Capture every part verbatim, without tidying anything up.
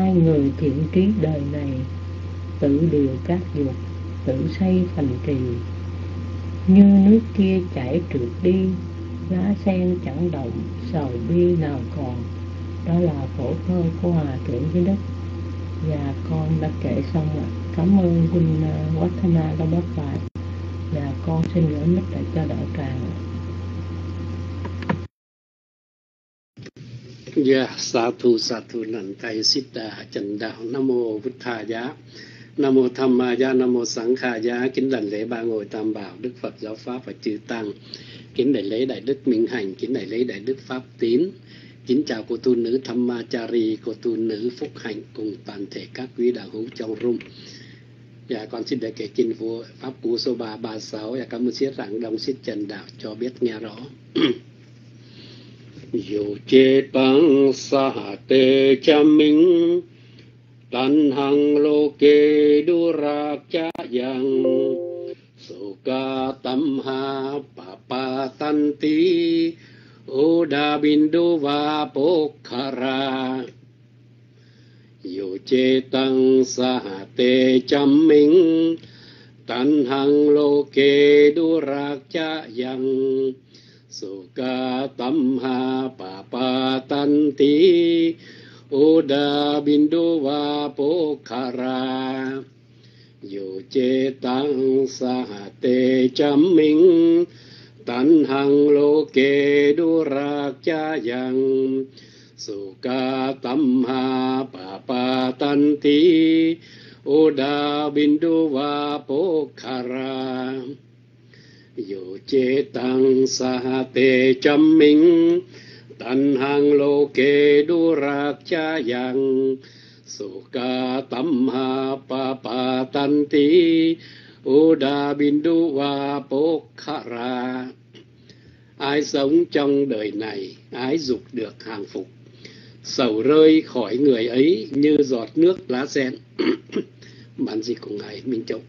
Ai người thiện trí đời này, tự điều các dục, tự xây thành trì. Như nước kia chảy trượt đi, lá sen chẳng động, sầu bi nào còn. Đó là phổ thơ của Hòa Thượng Giới Đức. Và con đã kể xong rồi. Cảm ơn huynh uh, Wattana đã bớt lại. Và con xin gửi mic lại cho đạo tràng. Dạ, sa thu sa thu nặng tay xít đà trần đạo. Nam mô Bụt Thà Giá, Nam mô Tham Ma Giá, Nam mô Sẵn Kha Giá. Kính đảnh lễ ba ngôi tam bảo, Đức Phật, Giáo Pháp và chư Tăng. Kính đảnh lễ Đại Đức Minh Hành, kính đảnh lễ Đại Đức Pháp Tín. Kính chào cô tu nữ Dhammachari, cô tu nữ Phúc Hạnh cùng toàn thể các quý đạo hữu trong room. Dạ, con xin được kể kinh của Pháp Cú số ba trăm ba mươi sáu. Dạ, cảm ơn siết rạng đông siết trần đạo cho biết nghe rõ. Dù chế tăng sa tê cha minh, tan hằng lô kê đu rạc cha yang, suka tam ha pa pa tan ti, oda bindu va pokhara. Dù chế tăng sa tê cha minh, tan hằng lô kê đu rạc cha yang, suka tam ha pa pa tan ti, oda bindu va pokhara. Dù chế tăng sa tê cham minh, tan hằng lô kê đu rạc cha yang, suka tam ha pa pa tan ti, oda bindu va pokhara. Dù chế tăng sa tê cham minh, tan hằng lô kê đu rạc cha yang, suka tam ha pa pa tan ti, oda bindu va pokhara. Ai sống trong đời này, ái dục được hàng phục, sầu rơi khỏi người ấy như giọt nước lá sen. Bản dịch của Ngài Minh Châu.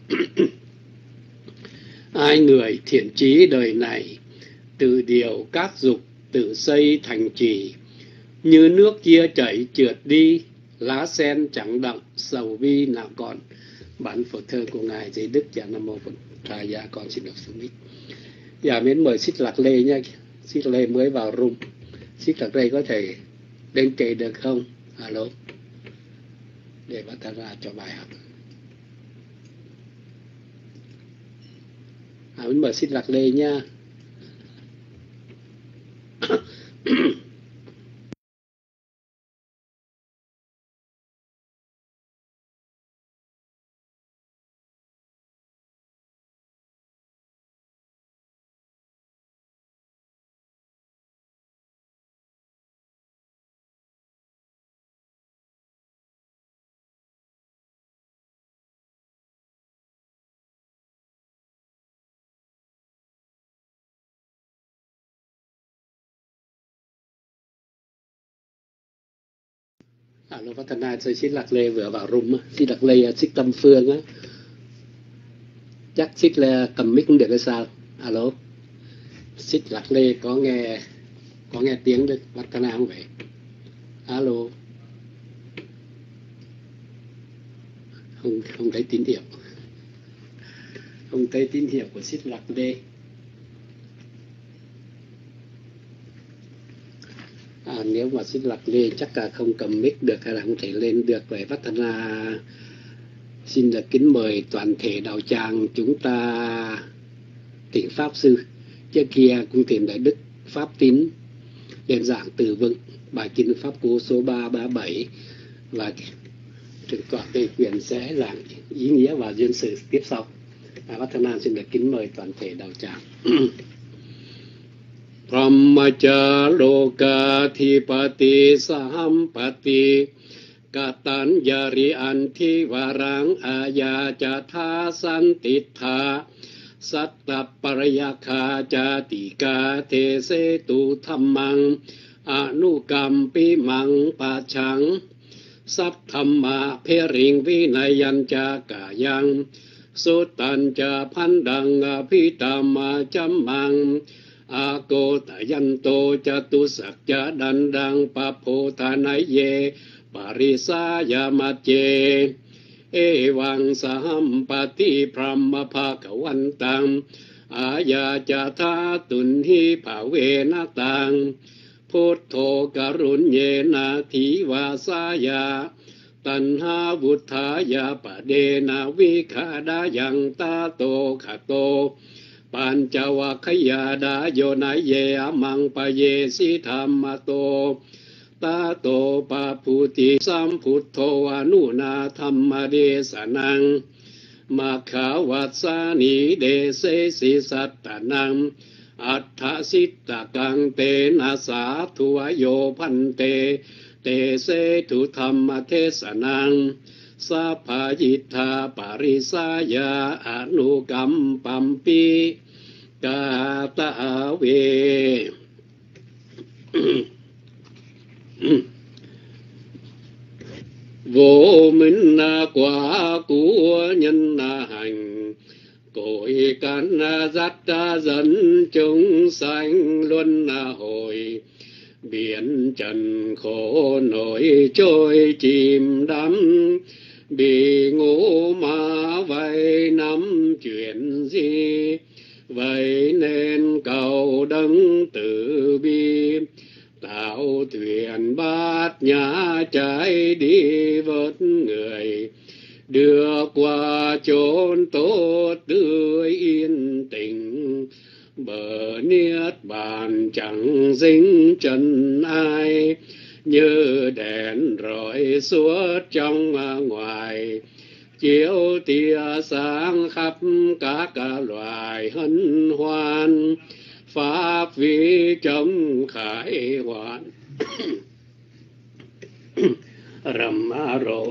Ai người thiện chí đời này, tự điều các dục, tự xây thành trì. Như nước kia chảy trượt đi, lá sen chẳng đậm, sầu bi nào còn. Bản phổ thơ của Ngài Giới Đức. Dạ, Nam mô Phật Thà Giá, con xin được xuống mic. Dạ, miễn mời Xích Lạc Lê nha. Xích Lạc Lê mới vào room. Xích Lạc Lê có thể lên kề được không? Alo. Để bắt ta ra cho bài học. À, miễn mời Xích Lạc Lê nha. Alo, Phát Thanh Ai, Xích Lạc Lê vừa vào room. Xích Lạc Lê, Xích Tâm Phương á. Chắc Xích Lê cầm mic cũng được hay sao? Alo. Xích Lạc Lê có nghe có nghe tiếng được Phát Thanh Ai không vậy? Alo. Không không thấy tín hiệu. Không thấy tín hiệu của Xích Lạc Lê. À, nếu mà Xích Lạc Lê chắc là không cầm mic được hay là không thể lên được vậy. Phát Thanh Ai xin được kính mời toàn thể đạo tràng chúng ta thỉnh Pháp Sư. Trước kia cũng thỉnh Đại Đức Pháp Tín lên giảng từ vựng bài kinh Pháp Cú số ba trăm ba mươi bảy, và Thượng tọa Tây Quyền sẽ giảng ý nghĩa và duyên sự tiếp sau. À, Phát Thanh Ai xin được kính mời toàn thể đạo tràng. Brahmacha loka thipati sampati katan yari anti varang ayacha tha santitha satta parayakha jatika te se tu dhammang anukam mang pachang sắp thamma phering vinayan cha kayang sutan cha pandang pitama chamang a cô ta yan tô cha tu sắc cha đan đăng pa phô tha nai ye Parisaya Matye Evang Sahampati Brahma Bhagavantam Ayajatha Tunhi Bhavenatang Puttho Karunyena Thivasaya Tanha Vuthaya Padena Vikadayang Tato Khato Panchavakkhaya Dayonaye Amang Paye Sithamato Tato Paputi Samputtho Anuna Thamma Desanang Makhawatsani Dese Sisatanang Attha Sittagang Tena Sathuayo Phante Te Se Tu Thamma Thesanang Saphayitha Parisaya Anukampampi Kata Ave Vô minh quả của nhân hành cội căn dắt dẫn chúng sanh luân hồi biển trần khổ nổi trôi chìm đắm bị ngũ ma vây nắm chuyện gì vậy nên cầu đấng từ bi tạo thuyền bát nhã trái đi vớt người đưa qua chốn tốt tươi yên tình bờ niết bàn chẳng dính chân ai như đèn rọi suốt trong ngoài chiếu tia sáng khắp các loài hân hoan pháp vi trong khải hoàn rầm rộ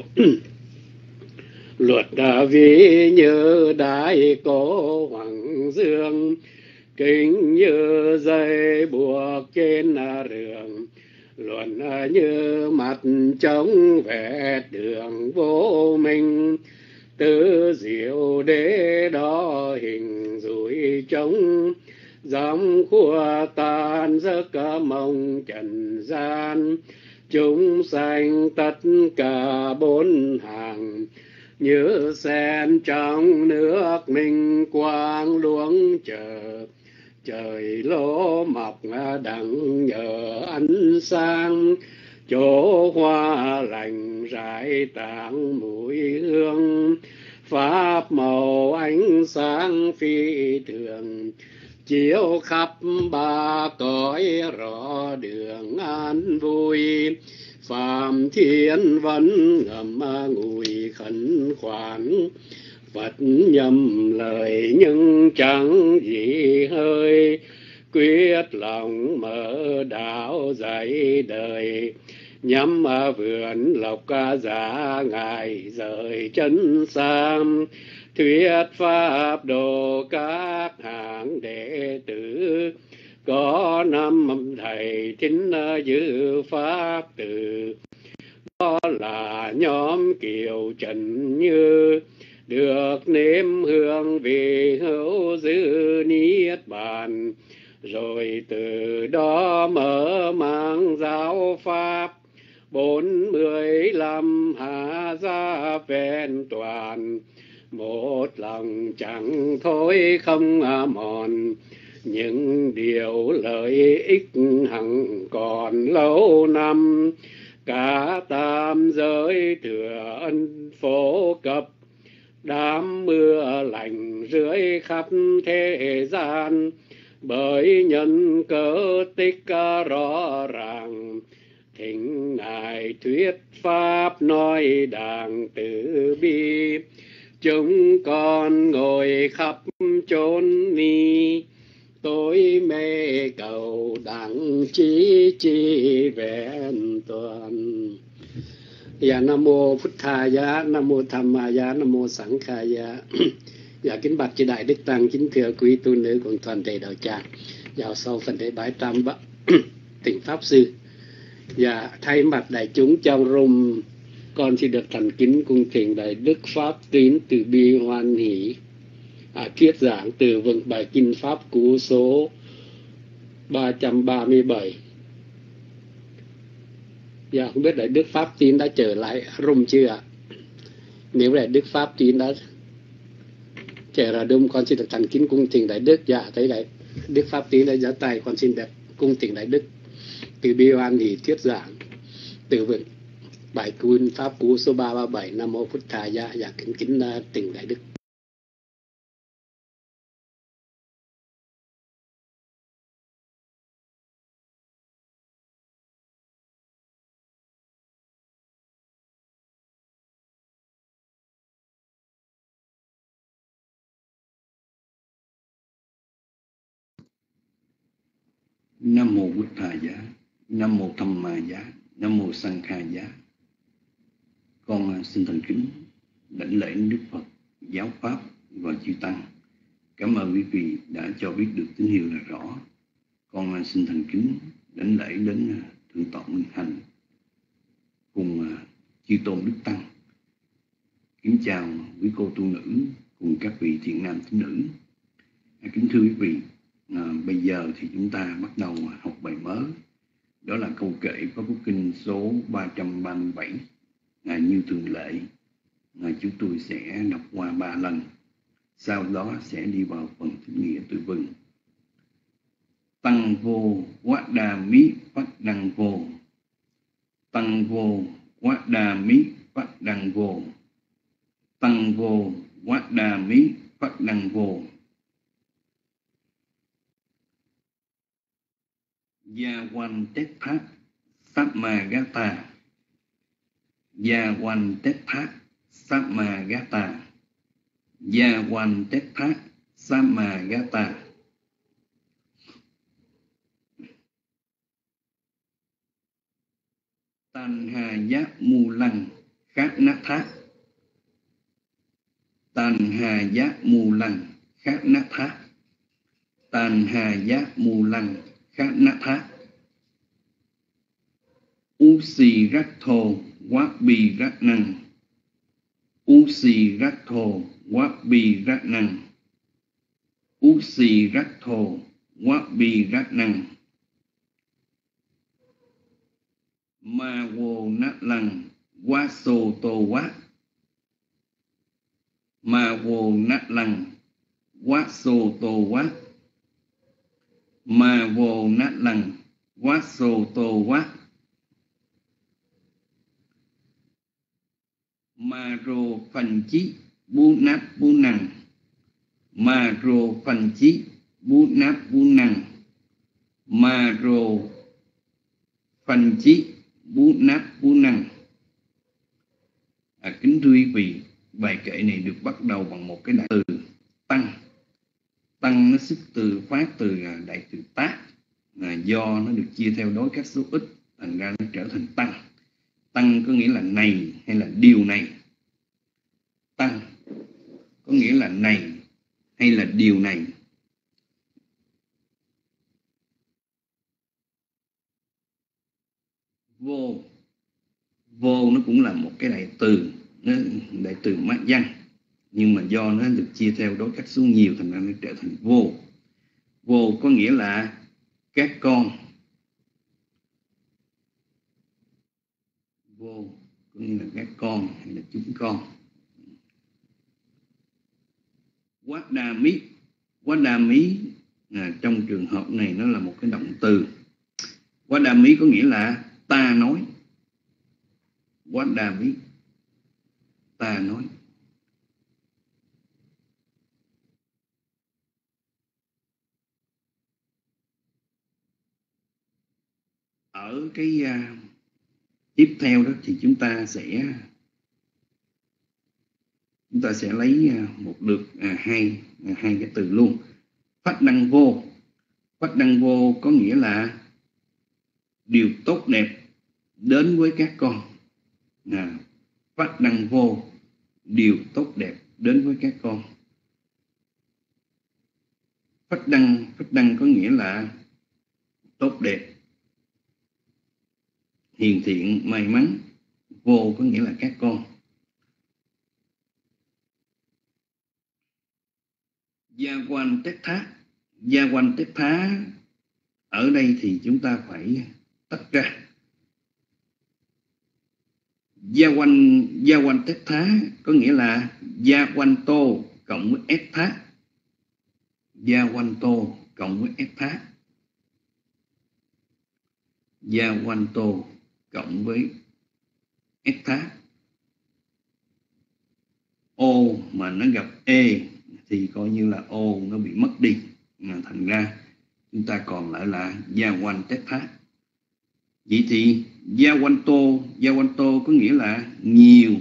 luật đà vi như đại cổ hoàng dương kính như dây buộc trên rường luận như mặt trống vẹt đường vô minh tứ diệu đế đó hình rủi trống dám khua tan giấc mộng trần gian chúng sanh tất cả bốn hàng như sen trong nước minh quang luống chờ trời lỗ mọc đặng nhờ ánh sáng chỗ hoa lành rải tảng mùi hương pháp màu ánh sáng phi thường chiếu khắp ba cõi rõ đường an vui phàm thiên vẫn ngầm ngùi khẩn khoản Phật nhầm lời nhưng chẳng gì hơi quyết lòng mở đạo dạy đời nhắm vườn lộc giả ngài rời chân sam thuyết pháp độ các hạng đệ tử có năm thầy thính giữ pháp từ đó là nhóm Kiều Trần Như được nếm hương vị hữu dư niết bàn rồi từ đó mở mang giáo pháp bốn mươi lăm hạ gia vẹn toàn một lòng chẳng thôi không mòn những điều lợi ích hằng còn lâu năm cả tam giới thừa ân phổ cập đám mưa lành rưới khắp thế gian bởi nhân cớ tích rõ ràng thỉnh ngài thuyết pháp nói đàng từ bi chúng con ngồi khắp chốn ni tối mê cầu đặng chí chi vẹn toàn. Dạ Nam Mô Phật Thà Giá, Nam Mô Tham Ma Giá, Nam Mô Sẵn Kha Giá. Dạ kính bạch chư Đại Đức Tăng, kính thưa quý tu nữ cùng toàn thể đạo tràng. Dạ sau phần lễ bái tam bác tỉnh Pháp Sư. Dạ thay mặt đại chúng trong rung con xin được thành kính cung thỉnh Đại Đức Pháp Tín Từ Bi Hoan Hỷ à, thuyết giảng từ vựng bài kinh Pháp Cú số ba trăm ba mươi bảy. Dạ, không biết là Đức Pháp Tín đã trở lại Rome chưa ạ? Nếu là Đức Pháp Tín đã trở ra Rome, con xin được thành kính cung thỉnh Đại Đức. Dạ, thấy đấy, Đức Pháp Tín đã giơ tay, con xin được cung thỉnh Đại Đức. Từ Bi Oan thì thuyết giảng, từ vựng bài cún Pháp Cú số ba ba bảy, Nam Mô Phật Thà Dạ, dạ kính kính uh, thỉnh Đại Đức. Nam mô Bụt Thà Giá, Nam mô Tham Ma Giá, Nam mô Sang Kha Giá. Con xin thành kính đảnh lễ Đức Phật, giáo pháp và chư tăng. Cảm ơn quý vị đã cho biết được tín hiệu là rõ. Con xin thành kính đảnh lễ đến Thượng tọa Minh Hạnh cùng chư tôn đức tăng. Kính chào quý cô tu nữ cùng các vị thiện nam tín nữ. Kính thưa quý vị, à, bây giờ thì chúng ta bắt đầu học bài mới. Đó là câu kệ Pháp Quốc Kinh số ba trăm ba mươi bảy. À, như thường lệ, à, chúng tôi sẽ đọc qua ba lần. Sau đó sẽ đi vào phần thuyết nghĩa từ vựng. Tăng vô quá đà mí phát đăng vô. Tăng vô quá đà mí phát đăng vô. Tăng vô quá đà mí phát đăng vô. Gia quan tết thác sát ma gá tà. Gia quan tết thác sát ma gá tà. Gia quan tết thác sát ma gá tà. Tan hà giá mù lăng khát nát thác. Tan hà giá mù lăng khát nát thác. Tan hà giá mù lăng khát nát thác. U xì rắc thô quá bì rắc năng. U xì rắc thô quá bì rắc năng. U xì rắc thô quá bì rắc năng. Ma vô nát lăng quá sô tô quá. Ma vô nát lăng quá sô tô quá. Ma vô nát lăng quá sô tô quá. Ma rô phanh chí bú nát bú năng. Ma rô phanh chí bú nát bú năng. Ma rô phanh chí bú nát bú năng. À, kính thưa quý vị, bài kệ này được bắt đầu bằng một cái đại từ tăng. Tăng nó xuất từ phát từ đại từ tác, à, do nó được chia theo đối các số ít thành ra nó trở thành tăng. Tăng có nghĩa là này hay là điều này. Tăng có nghĩa là này hay là điều này. Vô Vô nó cũng là một cái đại từ, nó đại từ mát văn, nhưng mà do nó được chia theo đối cách số nhiều thành ra nó trở thành vô. Vô có nghĩa là các con. Vô có nghĩa là các con hay là chúng con. Quá đà mí. Quá đà mí à, trong trường hợp này nó là một cái động từ. Quá đà mí có nghĩa là ta nói. Quá đà mí, ta nói. Ở cái uh, tiếp theo đó thì chúng ta sẽ chúng ta sẽ lấy uh, một lượt uh, hai uh, hai cái từ luôn. Phát đăng vô. Phát đăng vô có nghĩa là điều tốt đẹp đến với các con. À, phát đăng vô, điều tốt đẹp đến với các con. Phát đăng, phát đăng có nghĩa là tốt đẹp, hiền thiện, may mắn. Vô có nghĩa là các con. Gia quan tết thá. Gia quan tết thá ở đây thì chúng ta phải tách ra. Gia quanh Gia quanh Tết Thá có nghĩa là Gia quanh Tô cộng với ép Thá. Gia quanh Tô cộng với ép Thá. Gia quanh Tô cộng với ép Thá. O mà nó gặp E thì coi như là O nó bị mất đi, mà thành ra chúng ta còn lại là Gia quanh Tết Thá. Vậy thì Gia quanh Tô, Gia quanh Tô có nghĩa là nhiều.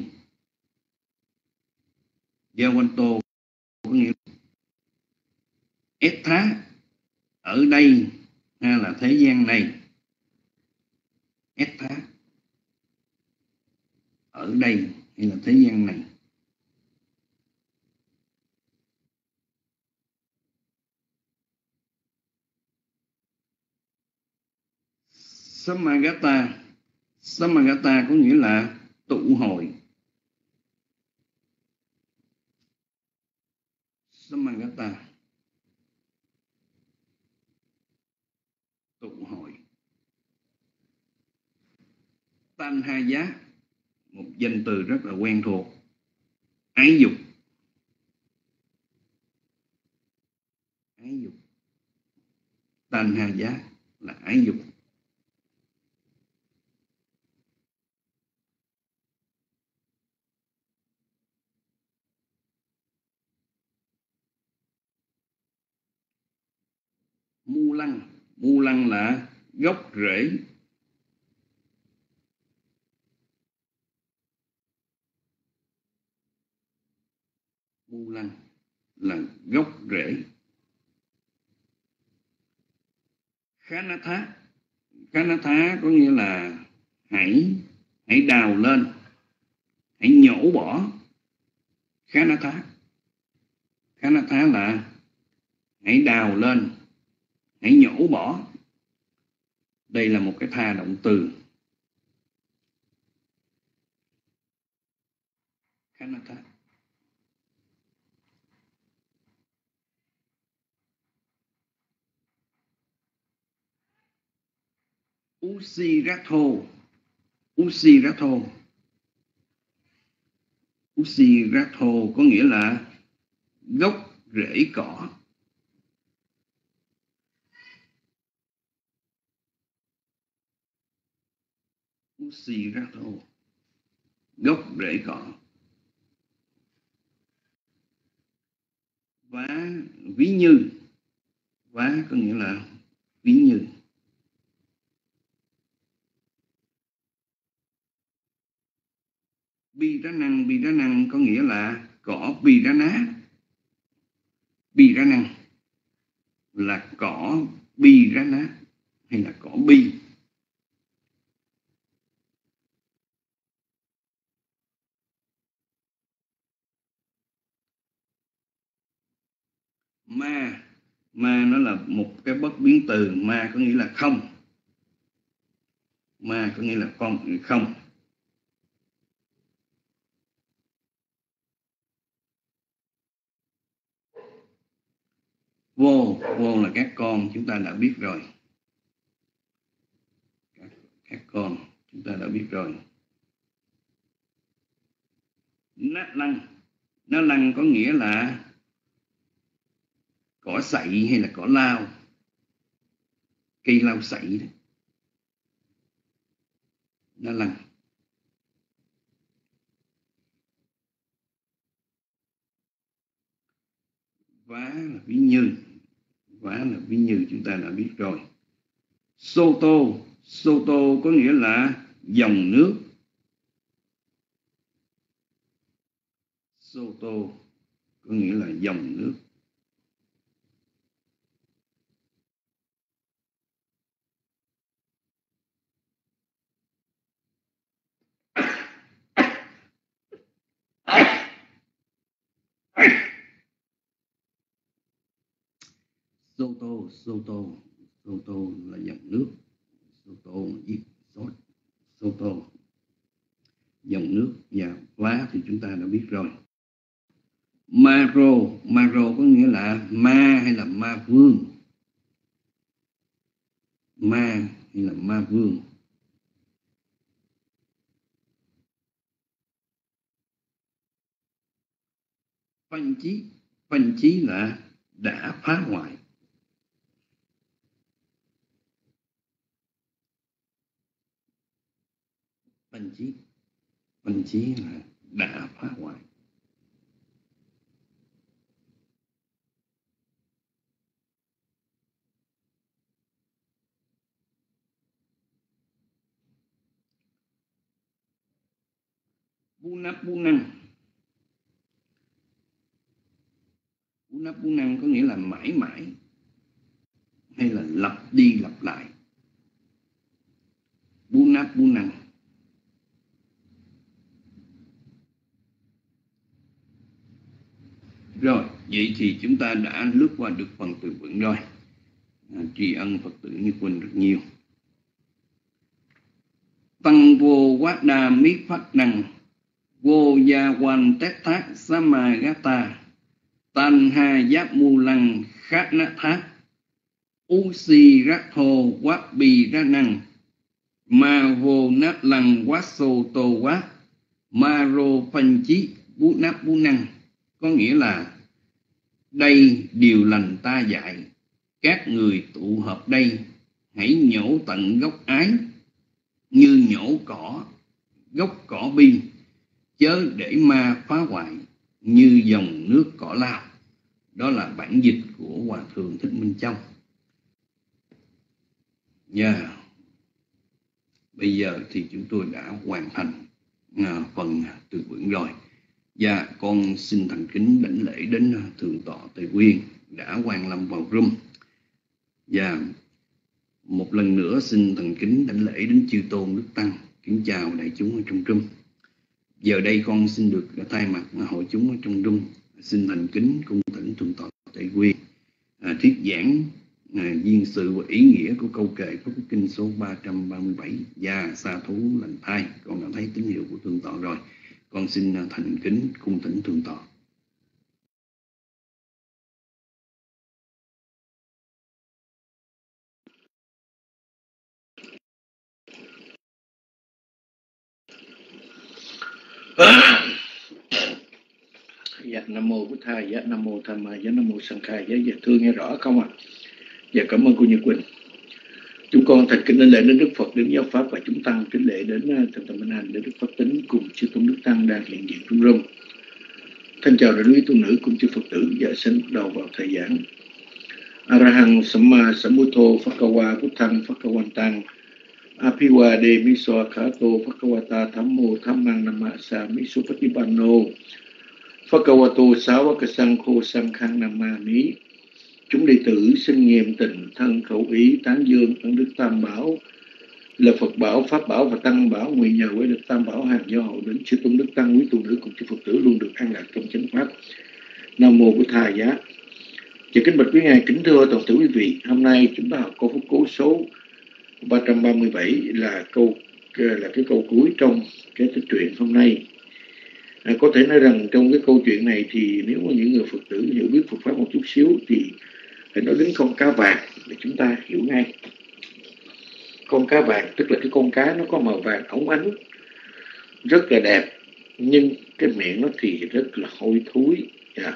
Gia quanh Tô có nghĩa là ép Thá ở đây hay là thế gian này. Ép Thá ở đây hay là thế gian này. Samagata, Samagata có nghĩa là tụ hội. Samagata tụ hội. Tanhaya, một danh từ rất là quen thuộc, ái dục. Ái dục. Tanhaya là ái dục. Mu lăng, mu lăng là gốc rễ. Mu lăng là gốc rễ. Khanatha, Khanatha có nghĩa là hãy hãy đào lên, hãy nhổ bỏ. Khanatha, Khanatha là hãy đào lên, hãy nhổ bỏ. Đây là một cái tha động từ. Khanatha. Usirato, Usirato, Usirato có nghĩa là gốc rễ cỏ. Usirato, gốc rễ cỏ. Và ví như, và có nghĩa là ví như. Bi đá năng, bi đá năng có nghĩa là cỏ bi đá ná. Bi đá năng là cỏ bi đá ná hay là cỏ bi. Ma, ma nó là một cái bất biến từ. Ma có nghĩa là không. Ma có nghĩa là không, không. Vô, vô là các con, chúng ta đã biết rồi. Các, các con, chúng ta đã biết rồi. Nát lăng, nát lăng có nghĩa là cỏ sậy hay là cỏ lao. Cây lao sậy đó. Nát lăng. Vá là ví như. Vá là ví như chúng ta đã biết rồi. Soto, Soto có nghĩa là dòng nước. Soto có nghĩa là dòng nước. Soto, Soto, Soto là dòng nước. Soto viết sốt. Soto dòng nước. Và vá thì chúng ta đã biết rồi. Maro, Maro có nghĩa là ma hay là ma vương. Ma hay là ma vương. Phanh chí, phanh chí là đã phá hoại. Phanh chí, phanh chí là đã phá hoại. Bu nắp bu năng. Bu nắp bu năng có nghĩa là mãi mãi hay là lặp đi lặp lại. Bu nắp bu năng. Rồi, vậy thì chúng ta đã lướt qua được phần từ vựng rồi. À, tri ân Phật tử Như Quỳnh rất nhiều. Tăng vô quát đa miết phát năng, vô gia quan tét thác samagata, tan ha giáp mu lăng khát nát thác, u si rát thô quát bì ra năng, ma vô nát lăng quát sô tô quát, ma rô phanh chí bú náp bú năng. Có nghĩa là đây điều lành ta dạy, các người tụ hợp đây, hãy nhổ tận gốc ái, như nhổ cỏ, gốc cỏ bi, chớ để ma phá hoại, như dòng nước cỏ lao. Đó là bản dịch của Hòa Thượng Thích Minh Châu. Yeah. Bây giờ thì chúng tôi đã hoàn thành à, phần từ vựng rồi. Và con xin thành kính đảnh lễ đến Thượng tọa Tề Quyên đã quan lâm vào room. Và một lần nữa xin thành kính đảnh lễ đến chư tôn đức tăng, kính chào đại chúng ở trong room. Giờ đây con xin được thay mặt hội chúng ở trong room xin thành kính cung thỉnh Thượng tọa Tề Quyên à, thuyết giảng à, duyên sự và ý nghĩa của câu kệ Pháp Quốc Kinh số ba trăm ba mươi bảy. Và sa thú lành thai, con đã thấy tín hiệu của Thượng tọa rồi. Con xin thành kính cung thỉnh Thượng tọa. Dạ, Nam Mô Bụt Thầy, dạ, Nam Mô Tham Ma, dạ, Nam Mô Sanh Khai, dạ, dạ, thương nghe rõ không ạ? À? Dạ, cảm ơn cô Như Quỳnh. Chúng con thành kính đến lễ đến Đức Phật, đến giáo pháp và chúng tăng, kính lễ đến Thượng tọa Minh Hạnh, đến Đức Phật Tính cùng chư tôn đức tăng đang hiện diện trong room. Thân chào đại quý tu nữ cùng chư Phật tử. Dạ, xin bắt đầu vào thời giảng. Arahang Samma Sambuddho Phakawa Buddhang Phakawantang Apiwa De Miso Khato Phakawata Thammo Thammang Namasa Miso Patipanno Phakawato Sāvaka Sankho Sankhang Namami. Chúng đệ tử xin nghiêm tình thân khẩu ý tán dương ân đức Tam Bảo là Phật bảo, Pháp bảo và Tăng bảo, nguyện nhờ với đức Tam bảo hàng do hậu đến chư tôn đức tăng, quý tu nữ cùng chư Phật tử luôn được an lạc trong chánh pháp. Nam Mô Bụt Thầy giá. Và kính bạch quý ngài, kính thưa toàn thể quý vị, hôm nay chúng ta học câu pháp cú số ba trăm ba mươi bảy là câu là cái câu cuối trong cái tích truyện hôm nay. À, có thể nói rằng trong cái câu chuyện này thì nếu mà những người Phật tử hiểu biết Phật pháp một chút xíu thì phải nói đến con cá vàng để chúng ta hiểu ngay. Con cá vàng tức là cái con cá nó có màu vàng óng ánh, rất là đẹp, nhưng cái miệng nó thì rất là hôi thối. Yeah.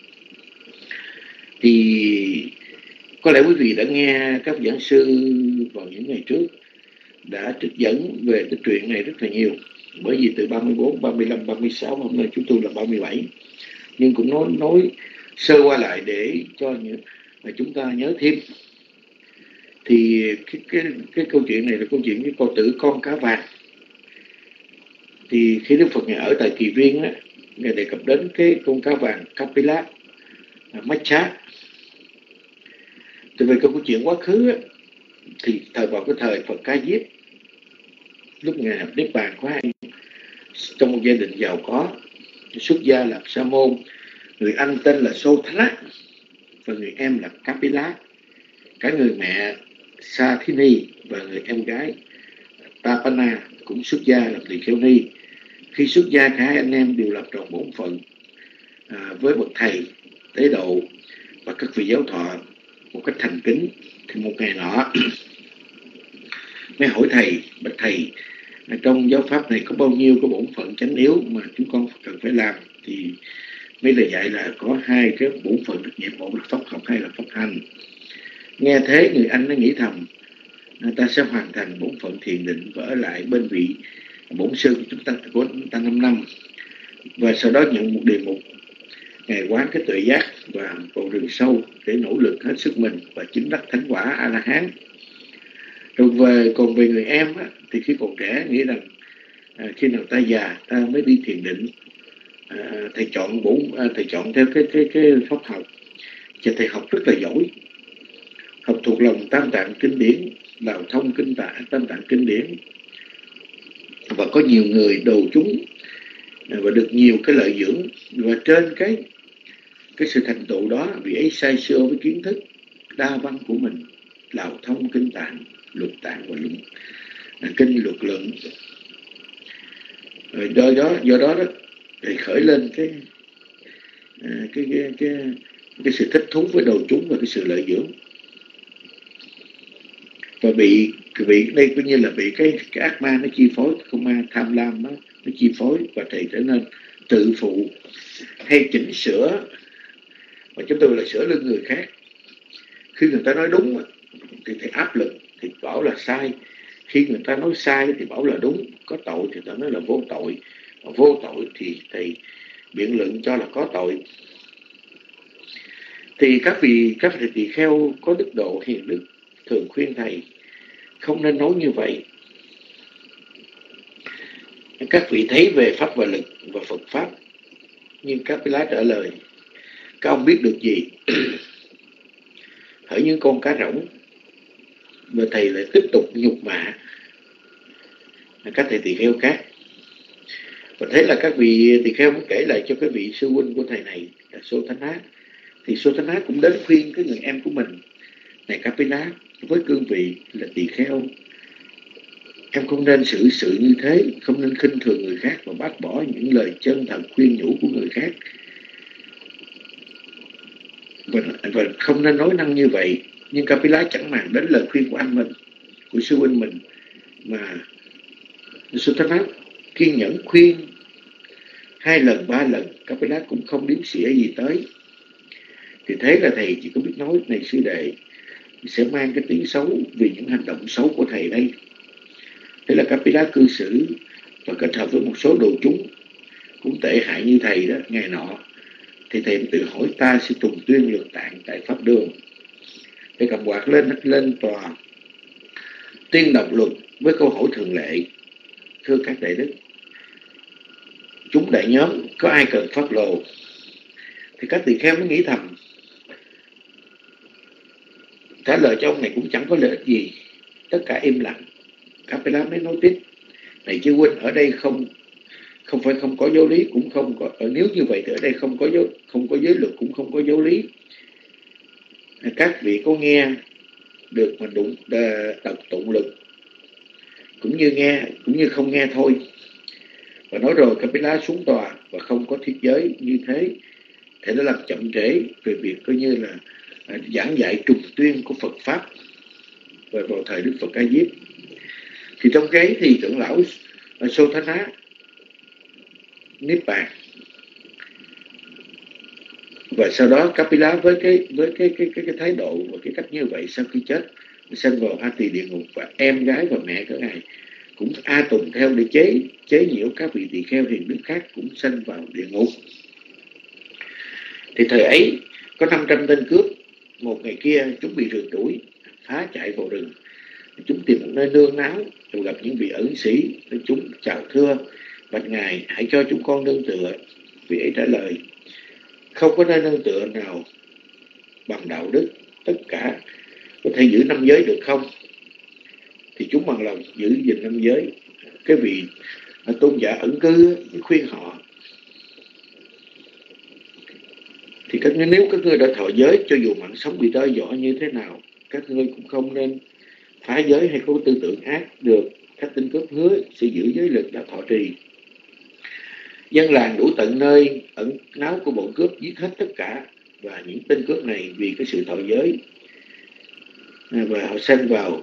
Thì có lẽ quý vị đã nghe các giảng sư vào những ngày trước đã trích dẫn về cái chuyện này rất là nhiều. Bởi vì từ ba mươi bốn, ba mươi lăm, ba mươi sáu, hôm nay chúng tôi là ba mươi bảy. Nhưng cũng nói, nói sơ qua lại để cho những, chúng ta nhớ thêm. Thì cái, cái, cái câu chuyện này là câu chuyện cái câu tử con cá vàng. Thì khi Đức Phật Ngài ở tại Kỳ Viên á, Ngài đề cập đến cái con cá vàng Kapila, Matcha. Từ về câu chuyện quá khứ á, thì thời vào cái thời Phật Ca Diếp, lúc Ngài Niết Bàn có hai, trong một gia đình giàu có, xuất gia là Sa Môn, người anh tên là Sothana và người em là Kapila. Cả người mẹ Sathini và người em gái Tapana cũng xuất gia làm tỳ kheo ni. Khi xuất gia, cả hai anh em đều lập tròn bổn phận à, với bậc thầy tế độ và các vị giáo thọ một cách thành kính. Thì một ngày nọ mới hỏi thầy, bạch thầy, trong giáo pháp này có bao nhiêu cái bổn phận chánh yếu mà chúng con cần phải làm? Thì Mới là dạy là có hai cái bổn phận thực nhiệm, một là pháp học, hai là pháp hành. Nghe thế người anh nó nghĩ thầm, ta sẽ hoàn thành bổn phận thiền định và ở lại bên vị bổn sư của chúng ta của chúng ta năm năm, và sau đó nhận một đề mục ngày quán cái tuệ giác và vào rừng sâu để nỗ lực hết sức mình và chứng đắc thánh quả A La Hán. Rồi về còn về người em á, thì khi còn trẻ nghĩ rằng à, khi nào ta già ta mới đi thiền định. À, thầy chọn bốn à, thầy chọn theo cái cái cái pháp học, và thầy học rất là giỏi, học thuộc lòng tam tạng kinh điển, đào thông kinh tạng tam tạng kinh điển, và có nhiều người đầu chúng và được nhiều cái lợi dưỡng. Và trên cái cái sự thành tựu đó, vì ấy say sưa với kiến thức đa văn của mình, đào thông kinh tạng, luật tạng và luận à, kinh luật luận. Rồi do đó do đó đó thì khởi lên cái à, cái, cái cái cái sự thích thú với đầu chúng và cái sự lợi dưỡng, và bị bị đây coi như là bị cái cái ác ma nó chi phối, con ma tham lam đó, nó chi phối, và thầy trở nên tự phụ hay chỉnh sửa, và chúng tôi là sửa lưng người khác. Khi người ta nói đúng thì thầy áp lực thì bảo là sai, khi người ta nói sai thì bảo là đúng, có tội thì ta nói là vô tội, và vô tội thì thầy biện luận cho là có tội. Thì các vị các vị tỳ kheo có đức độ hiền đức thường khuyên thầy không nên nói như vậy. Các vị thấy về pháp và lực và Phật pháp, nhưng các vị lá trả lời các ông biết được gì? Hỡi những con cá rỗng. Và thầy lại tiếp tục nhục mạ các thầy tỳ kheo khác. Và thế là các vị tỳ kheo muốn kể lại cho cái vị sư huynh của thầy này là Sothana. Thì Sothana cũng đến khuyên cái người em của mình, này Kapila, với cương vị là tỳ kheo, em không nên xử sự như thế, không nên khinh thường người khác và bác bỏ những lời chân thật khuyên nhủ của người khác, và, và không nên nói năng như vậy. Nhưng Kapila chẳng màng đến lời khuyên của anh mình, của sư huynh mình, mà Sothana kiên nhẫn khuyên hai lần ba lần, Kapila cũng không đếm xỉa gì tới. Thì thế là thầy chỉ có biết nói, này sư đệ, sẽ mang cái tiếng xấu vì những hành động xấu của thầy đây. Thế là Kapila cư xử và kết hợp với một số đồ chúng cũng tệ hại như thầy đó. Ngày nọ thì thầy tự hỏi, ta sẽ tùng tuyên luật tạng tại pháp đường. Thầy cầm quạt lên lên tòa tuyên đọc luật với câu hỏi thường lệ, thưa các đại đức, chúng đại nhóm có ai cần pháp lồ? Thì các tỳ kheo mới nghĩ thầm, trả lời cho ông này cũng chẳng có lợi ích gì. Tất cả im lặng. Kapila mới nói tiếp, này chư huynh, ở đây không không phải không có giáo lý, cũng không có, nếu như vậy thì ở đây không có giáo, không có giới luật, cũng không có giáo lý. Các vị có nghe được mà đụng đọc tụng lực, cũng như nghe cũng như không nghe thôi. Và nói rồi Kapila xuống tòa và không có thiết giới như thế, thì nó làm chậm trễ về việc coi như là à, giảng dạy trùng tuyên của Phật pháp. Và vào thời Đức Phật A Diếp thì trong cái thì trưởng lão Sothana niết bàn, và sau đó Kapila với cái với cái cái cái, cái thái độ và cái cách như vậy, sau khi chết sanh vào A Tỳ địa ngục, và em gái và mẹ của ngài cũng a tùng theo để chế chế nhiễu các vị tỳ kheo hiền đức khác cũng sanh vào địa ngục. Thì thời ấy có năm trăm tên cướp. Một ngày kia chúng bị rượt đuổi, phá chạy vào rừng. Chúng tìm một nơi nương náu, rồi gặp những vị ẩn sĩ. Nên chúng chào thưa, bạch ngài, hãy cho chúng con nương tựa. Vị ấy trả lời, không có nơi nương tựa nào bằng đạo đức, tất cả có thể giữ năm giới được không? Thì chúng bằng lòng giữ gìn năm giới. Cái vị tôn giả ẩn cư khuyên họ, thì các ngươi, nếu các ngươi đã thọ giới, cho dù mạng sống bị đe dọa như thế nào, các ngươi cũng không nên phá giới hay có tư tưởng ác được. Các tên cướp hứa sẽ giữ giới lực đã thọ trì. Dân làng đủ tận nơi ẩn náu của bọn cướp giết hết tất cả, và những tên cướp này vì cái sự thọ giới và họ sanh vào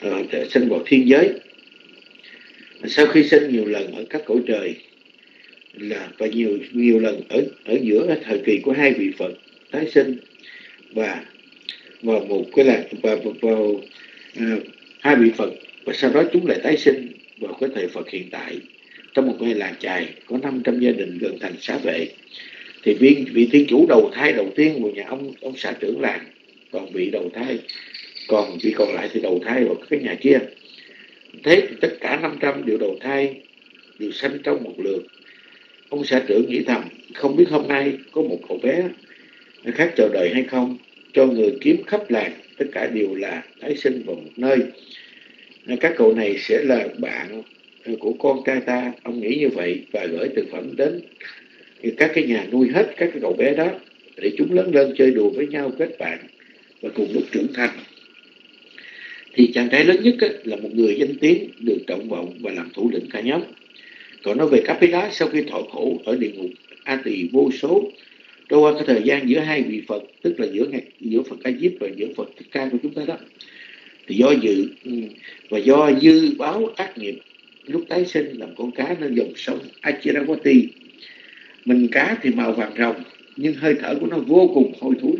sanh vào thiên giới. Sau khi sinh nhiều lần ở các cõi trời, là và nhiều nhiều lần ở ở giữa thời kỳ của hai vị Phật tái sinh, và vào một cái là vào, vào, vào à, hai vị Phật, và sau đó chúng lại tái sinh vào cái thời Phật hiện tại trong một ngôi làng chài có năm trăm gia đình gần thành xá vệ. Thì vị, vị thiên chủ đầu thai đầu tiên của nhà ông ông xã trưởng làng, còn vị đầu thai còn vị còn lại thì đầu thai vào cái nhà kia. Thế thì tất cả năm trăm đều đầu thai, đều sanh trong một lượt. Ông xã trưởng nghĩ thầm, không biết hôm nay có một cậu bé khác chào đời hay không, cho người kiếm khắp làng, tất cả đều là tái sinh vào một nơi. Các cậu này sẽ là bạn của con trai ta, ông nghĩ như vậy, và gửi thực phẩm đến các cái nhà nuôi hết các cái cậu bé đó, để chúng lớn lên chơi đùa với nhau, kết bạn và cùng lúc trưởng thành. Thì chàng trai lớn nhất là một người danh tiếng, được trọng vọng và làm thủ lĩnh cả nhóm. Còn nói về Kapila, sau khi thọ khổ ở địa ngục A Tỳ vô số, trôi qua cái thời gian giữa hai vị Phật, tức là giữa giữa Phật A Diếp và giữa Phật Thích Ca của chúng ta đó, thì do dự và do dư báo ác nghiệp, lúc tái sinh làm con cá nơi dòng sông Achiravati. Mình cá thì màu vàng ròng, nhưng hơi thở của nó vô cùng hôi thối.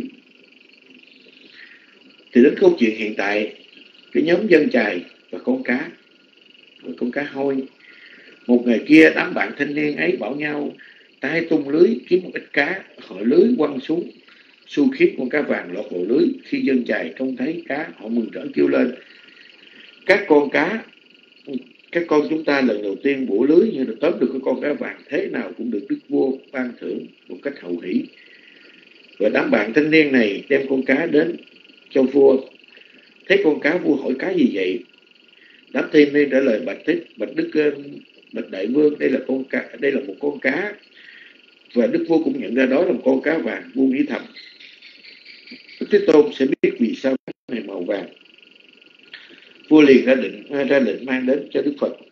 Thì đến câu chuyện hiện tại, cái nhóm dân chài và con cá, và con cá hôi. Một ngày kia, đám bạn thanh niên ấy bảo nhau tay tung lưới kiếm một ít cá, họ lưới quăng xuống, su khiết con cá vàng lọt vào lưới. Khi dân chài trông thấy cá, họ mừng rỡ kêu lên: các con cá, các con chúng ta lần đầu tiên bủa lưới nhưng được tóm được cái con cá vàng, thế nào cũng được đức vua ban thưởng một cách hậu hỷ. Và đám bạn thanh niên này đem con cá đến cho vua. Thấy con cá, vua hỏi cá gì vậy? Đám thanh niên trả lời: bạch thích bạch đức bạch đại vương, đây là con cá, đây là một con cá. Và đức vua cũng nhận ra đó là một con cá vàng. Vua nghĩ thầm, Thế Tôn sẽ biết vì sao cá này màu vàng. Vua liền ra định ra lệnh mang đến cho Đức Phật.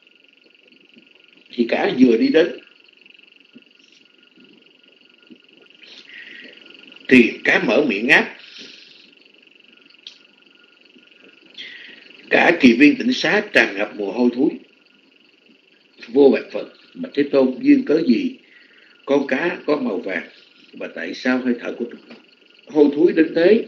Thì cá vừa đi đến thì cá mở miệng ngáp. Cả kỳ viên tịnh xá tràn ngập mùi hôi thối. Vua bạch Phật: bạch Thế Tôn, duyên cớ gì con cá có màu vàng, và tại sao hơi thở của hôi thối đến thế?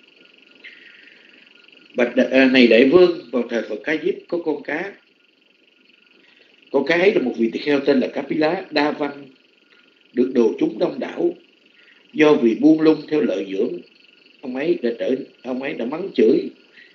Bạch à, này đại vương, vào thời Phật Ca Diếp có con cá. Con cá ấy là một vị tỳ kheo tên là Kapila đa văn, được đồ chúng đông đảo. Do vì buông lung theo lợi dưỡng, ông ấy đã trở ông ấy đã mắng chửi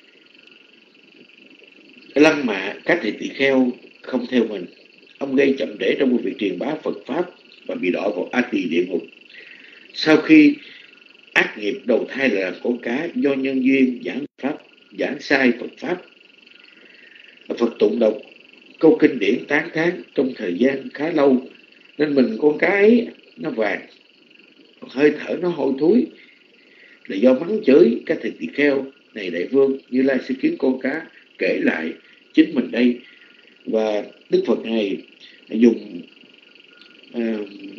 lăng mạ các thầy tỳ kheo không theo mình. Ông gây chậm trễ trong việc truyền bá Phật pháp và bị đọa vào A Tỳ địa ngục. Sau khi ác nghiệp đầu thai là con cá, do nhân duyên giảng pháp giảng sai Phật pháp, Phật tụng đọc câu kinh điển tán thán trong thời gian khá lâu, nên mình con cá ấy nó vàng, hơi thở nó hôi thối là do mắng chửi các thầy tỳ kheo. Này đại vương, Như Lai sẽ khiến con cá kể lại chính mình đây. Và Đức Phật này dùng à,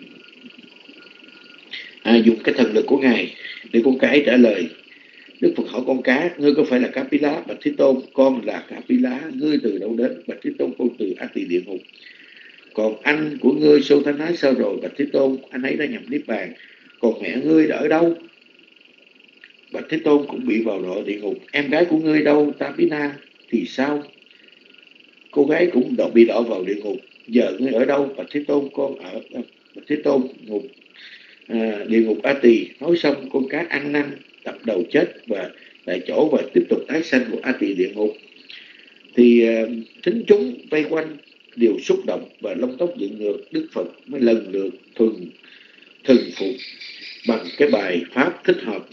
à, dùng cái thần lực của ngài để con cá ấy trả lời. Đức Phật hỏi con cá: ngươi có phải là Kapila? Bạch Thế Tôn, con là Kapila. Ngươi từ đâu đến? Bạch Thế Tôn, con từ A Tỳ địa ngục. Còn anh của ngươi Sothana sao rồi? Bạch Thế Tôn, anh ấy đã nhập niết bàn. Còn mẹ ngươi đã ở đâu? Bạch Thế Tôn, cũng bị vào đọa địa ngục. Em gái của ngươi đâu? Tapina thì sao? Cô gái cũng đọa, bị đọa vào địa ngục. Giờ ngươi ở đâu? Bạch Thế Tôn, con ở Bạch Thế Tôn ngục à, địa ngục A Tỳ. Nói xong, con cá ăn năn đập đầu chết và tại chỗ, và tiếp tục tái sanh của A Tỳ địa ngục. Thì uh, thính chúng vây quanh đều xúc động và lông tóc dựng ngược. Đức Phật mới lần lượt thuần thần phục bằng cái bài pháp thích hợp: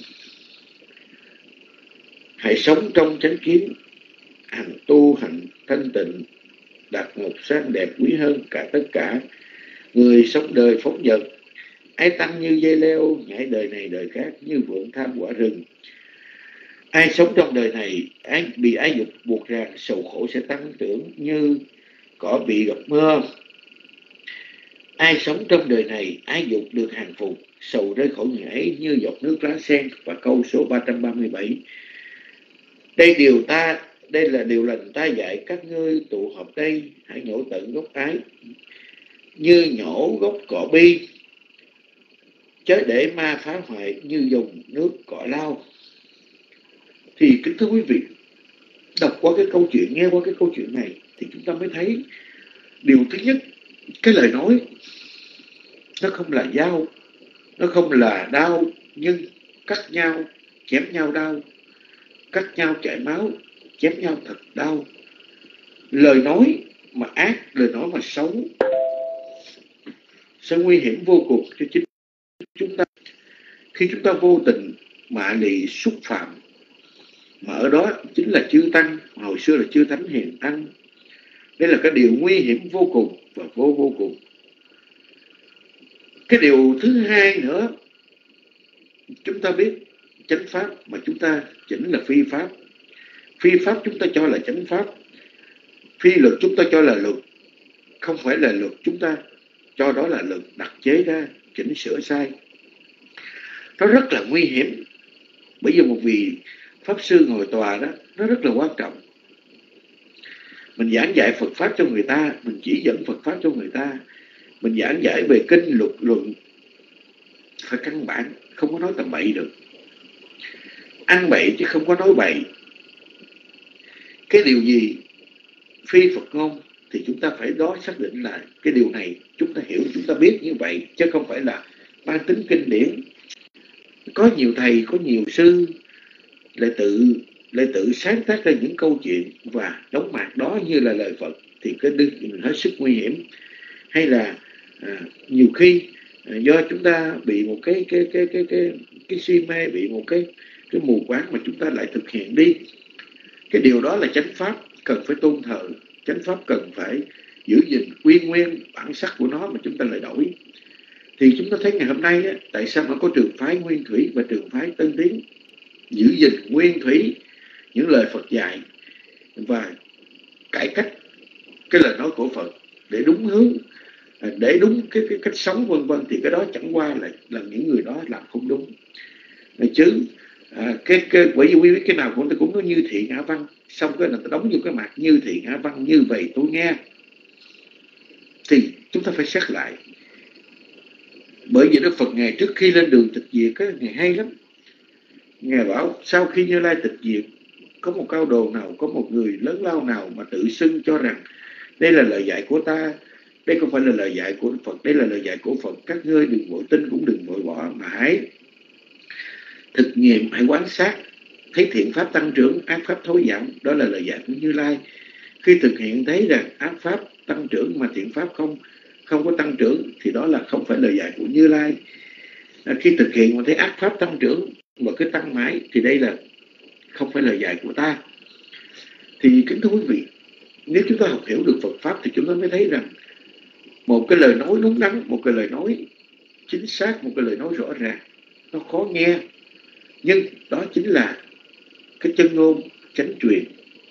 hãy sống trong chánh kiến, hành tu hành thanh tịnh, đặt một sang đẹp quý hơn cả tất cả. Người sống đời phóng dật, ái tăng như dây leo, nhảy đời này đời khác như vượn tham quả rừng. Ai sống trong đời này ai bị ái dục buộc ràng, sầu khổ sẽ tăng trưởng như cỏ bị gặp mưa. Ai sống trong đời này ái dục được hàng phục, sầu rơi khỏi người ấy như giọt nước lá sen. Và câu số ba trăm ba mươi bảy: đây điều ta đây là điều lành ta dạy các ngươi tụ họp đây, hãy nhổ tận gốc ái, như nhổ gốc cỏ bi, chớ để ma phá hoại như dùng nước cỏ lau. Thì kính thưa quý vị, đọc qua cái câu chuyện, nghe qua cái câu chuyện này thì chúng ta mới thấy điều thứ nhất, cái lời nói nó không là dao, nó không là đao, nhưng cắt nhau, chém nhau đau, cắt nhau chảy máu, chém nhau thật đau. Lời nói mà ác, lời nói mà xấu sẽ nguy hiểm vô cùng cho chính chúng ta. Khi chúng ta vô tình mạ lì xúc phạm, mà ở đó chính là chư tăng, hồi xưa là chư thánh hiền tăng. Đây là cái điều nguy hiểm vô cùng và vô vô cùng. Cái điều thứ hai nữa, chúng ta biết chánh pháp mà chúng ta chỉnh là phi pháp. Phi pháp chúng ta cho là chánh pháp, phi luật chúng ta cho là luật. Không phải là luật chúng ta cho đó là luật đặt chế ra, chỉnh sửa sai. Nó rất là nguy hiểm. Bởi vì một vị Pháp sư ngồi tòa đó, nó rất là quan trọng. Mình giảng dạy Phật Pháp cho người ta, mình chỉ dẫn Phật Pháp cho người ta, mình giảng giải về kinh luật luận, phải căn bản, không có nói tầm bậy được. Ăn bậy chứ không có nói bậy. Cái điều gì phi Phật ngôn thì chúng ta phải đó xác định là cái điều này chúng ta hiểu, chúng ta biết như vậy, chứ không phải là mang tính kinh điển. Có nhiều thầy, có nhiều sư lại tự lại tự sáng tác ra những câu chuyện và đóng mạc đó như là lời Phật, thì cái đừng hết sức nguy hiểm. Hay là à, nhiều khi à, do chúng ta bị một cái cái cái cái cái cái si mê, bị một cái cái mù quáng mà chúng ta lại thực hiện đi. Cái điều đó là chánh pháp cần phải tôn thờ, chánh pháp cần phải giữ gìn quy nguyên bản sắc của nó mà chúng ta lại đổi. Thì chúng ta thấy ngày hôm nay á, tại sao mà có trường phái Nguyên Thủy và trường phái Tân Tiến giữ gìn nguyên thủy những lời Phật dạy và cải cách cái lời nói của Phật để đúng hướng, để đúng cái, cái cách sống vân vân, thì cái đó chẳng qua là, là những người đó làm không đúng. Chứ à, cái, cái bởi vì quý biết cái nào cũng cũng có như thị ngã văn, xong cái là ta đóng vô cái mặt như thị ngã văn như vậy tôi nghe, thì chúng ta phải xét lại. Bởi vì Đức Phật Ngài trước khi lên đường tịch diệt á, Ngài hay lắm. Ngài bảo sau khi Như Lai tịch diệt, có một cao đồ nào, có một người lớn lao nào mà tự xưng cho rằng đây là lời dạy của ta, đây không phải là lời dạy của Phật, đây là lời dạy của Phật, các ngươi đừng vội tin cũng đừng vội bỏ, mà hãy thực nghiệm, hãy quan sát, thấy thiện pháp tăng trưởng, ác pháp thối giảm, đó là lời dạy của Như Lai. Khi thực hiện thấy rằng ác pháp tăng trưởng mà thiện pháp không không có tăng trưởng, thì đó là không phải lời dạy của Như Lai. À, khi thực hiện mà thấy ác pháp tăng trưởng và cứ tăng mãi, thì đây là không phải lời dạy của ta. Thì kính thưa quý vị, nếu chúng ta học hiểu được Phật Pháp thì chúng ta mới thấy rằng một cái lời nói đúng đắn, một cái lời nói chính xác, một cái lời nói rõ ràng, nó khó nghe, nhưng đó chính là cái chân ngôn chánh truyền.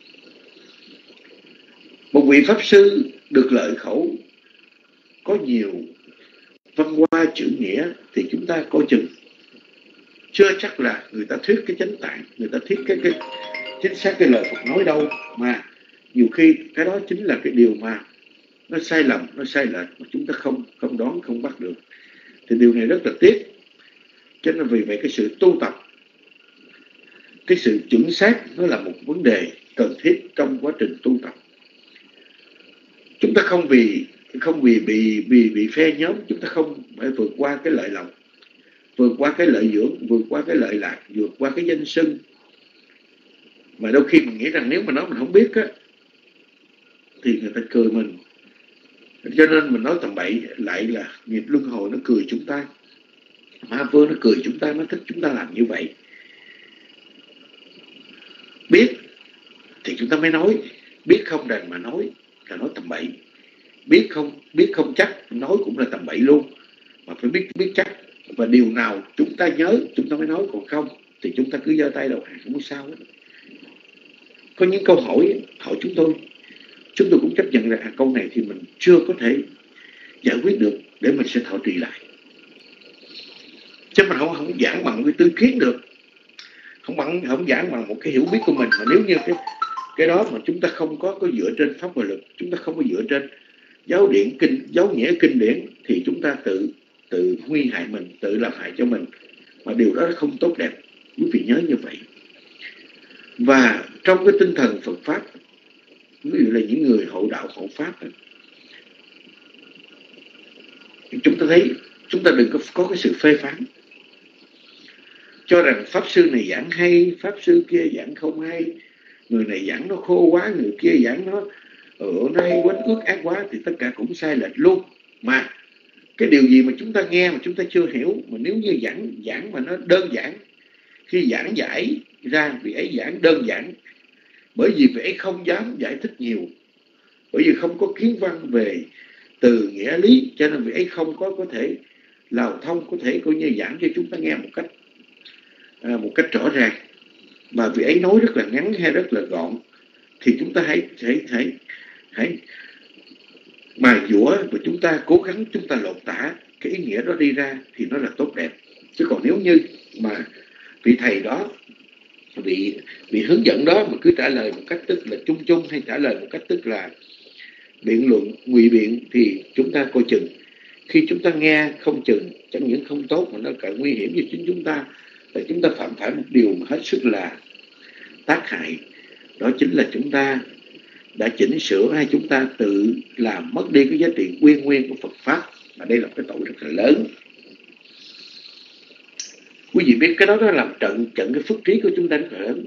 Một vị Pháp Sư được lợi khẩu, có nhiều văn hoa chữ nghĩa, thì chúng ta coi chừng chưa chắc là người ta thuyết cái chánh tạng, người ta thuyết cái, cái chính xác cái lời Phật nói đâu, mà nhiều khi cái đó chính là cái điều mà nó sai lầm, nó sai lệch mà chúng ta không không đoán, không bắt được. Thì điều này rất là tiếc. Cho nên vì vậy cái sự tu tập, cái sự chuẩn xác nó là một vấn đề cần thiết trong quá trình tu tập. Chúng ta không vì không vì bị bị bị phe nhóm, chúng ta không phải vượt qua cái lợi lòng, vượt qua cái lợi dưỡng, vượt qua cái lợi lạc, vượt qua cái danh xưng. Mà đôi khi mình nghĩ rằng nếu mà nói mình không biết á, thì người ta cười mình. Cho nên mình nói tầm bậy lại là nghiệp luân hồi nó cười chúng ta, ma vương nó cười chúng ta, nó thích chúng ta làm như vậy. Biết thì chúng ta mới nói, biết không đành mà nói là nói tầm bậy. Biết không biết không chắc nói cũng là tầm bậy luôn, mà phải biết biết chắc. Và điều nào chúng ta nhớ chúng ta mới nói, còn không thì chúng ta cứ giơ tay đầu hàng không có sao hết. Có những câu hỏi hỏi chúng tôi, chúng tôi cũng chấp nhận rằng à, câu này thì mình chưa có thể giải quyết được, để mình sẽ thọ trì lại. Chứ mình không không giảng bằng cái tư kiến được, không bằng không giảng bằng một cái hiểu biết của mình. Mà nếu như cái cái đó mà chúng ta không có có dựa trên pháp và luật, chúng ta không có dựa trên giáo điển kinh giáo nghĩa kinh điển thì chúng ta tự tự nguy hại mình, tự làm hại cho mình, mà điều đó không tốt đẹp. Quý vị nhớ như vậy. Và trong cái tinh thần Phật pháp, ví dụ là những người hộ đạo hộ pháp, chúng ta thấy chúng ta đừng có có cái sự phê phán, cho rằng pháp sư này giảng hay, pháp sư kia giảng không hay, người này giảng nó khô quá, người kia giảng nó ở nay quánh ước ác quá, thì tất cả cũng sai lệch luôn. Mà cái điều gì mà chúng ta nghe mà chúng ta chưa hiểu, mà nếu như giảng giảng mà nó đơn giản, khi giảng giải ra vị ấy giảng đơn giản, bởi vì vị ấy không dám giải thích nhiều, bởi vì không có kiến văn về từ nghĩa lý, cho nên vị ấy không có có thể lào thông, có thể coi như giảng cho chúng ta nghe một cách à, một cách rõ ràng. Mà vị ấy nói rất là ngắn hay rất là gọn, thì chúng ta hãy hãy hãy hãy mài dũa và chúng ta cố gắng chúng ta lột tả cái ý nghĩa đó đi ra thì nó là tốt đẹp. Chứ còn nếu như mà vị thầy đó, vị vị hướng dẫn đó mà cứ trả lời một cách tức là chung chung, hay trả lời một cách tức là biện luận ngụy biện, thì chúng ta coi chừng khi chúng ta nghe không chừng chẳng những không tốt mà nó càng nguy hiểm cho chính chúng ta, là chúng ta phạm phải một điều mà hết sức là tác hại. Đó chính là chúng ta đã chỉnh sửa hay chúng ta tự làm mất đi cái giá trị nguyên nguyên của Phật pháp, và đây là cái tội rất là lớn. Quý vị biết cái đó nó làm trận trận cái phước trí của chúng ta rất là lớn.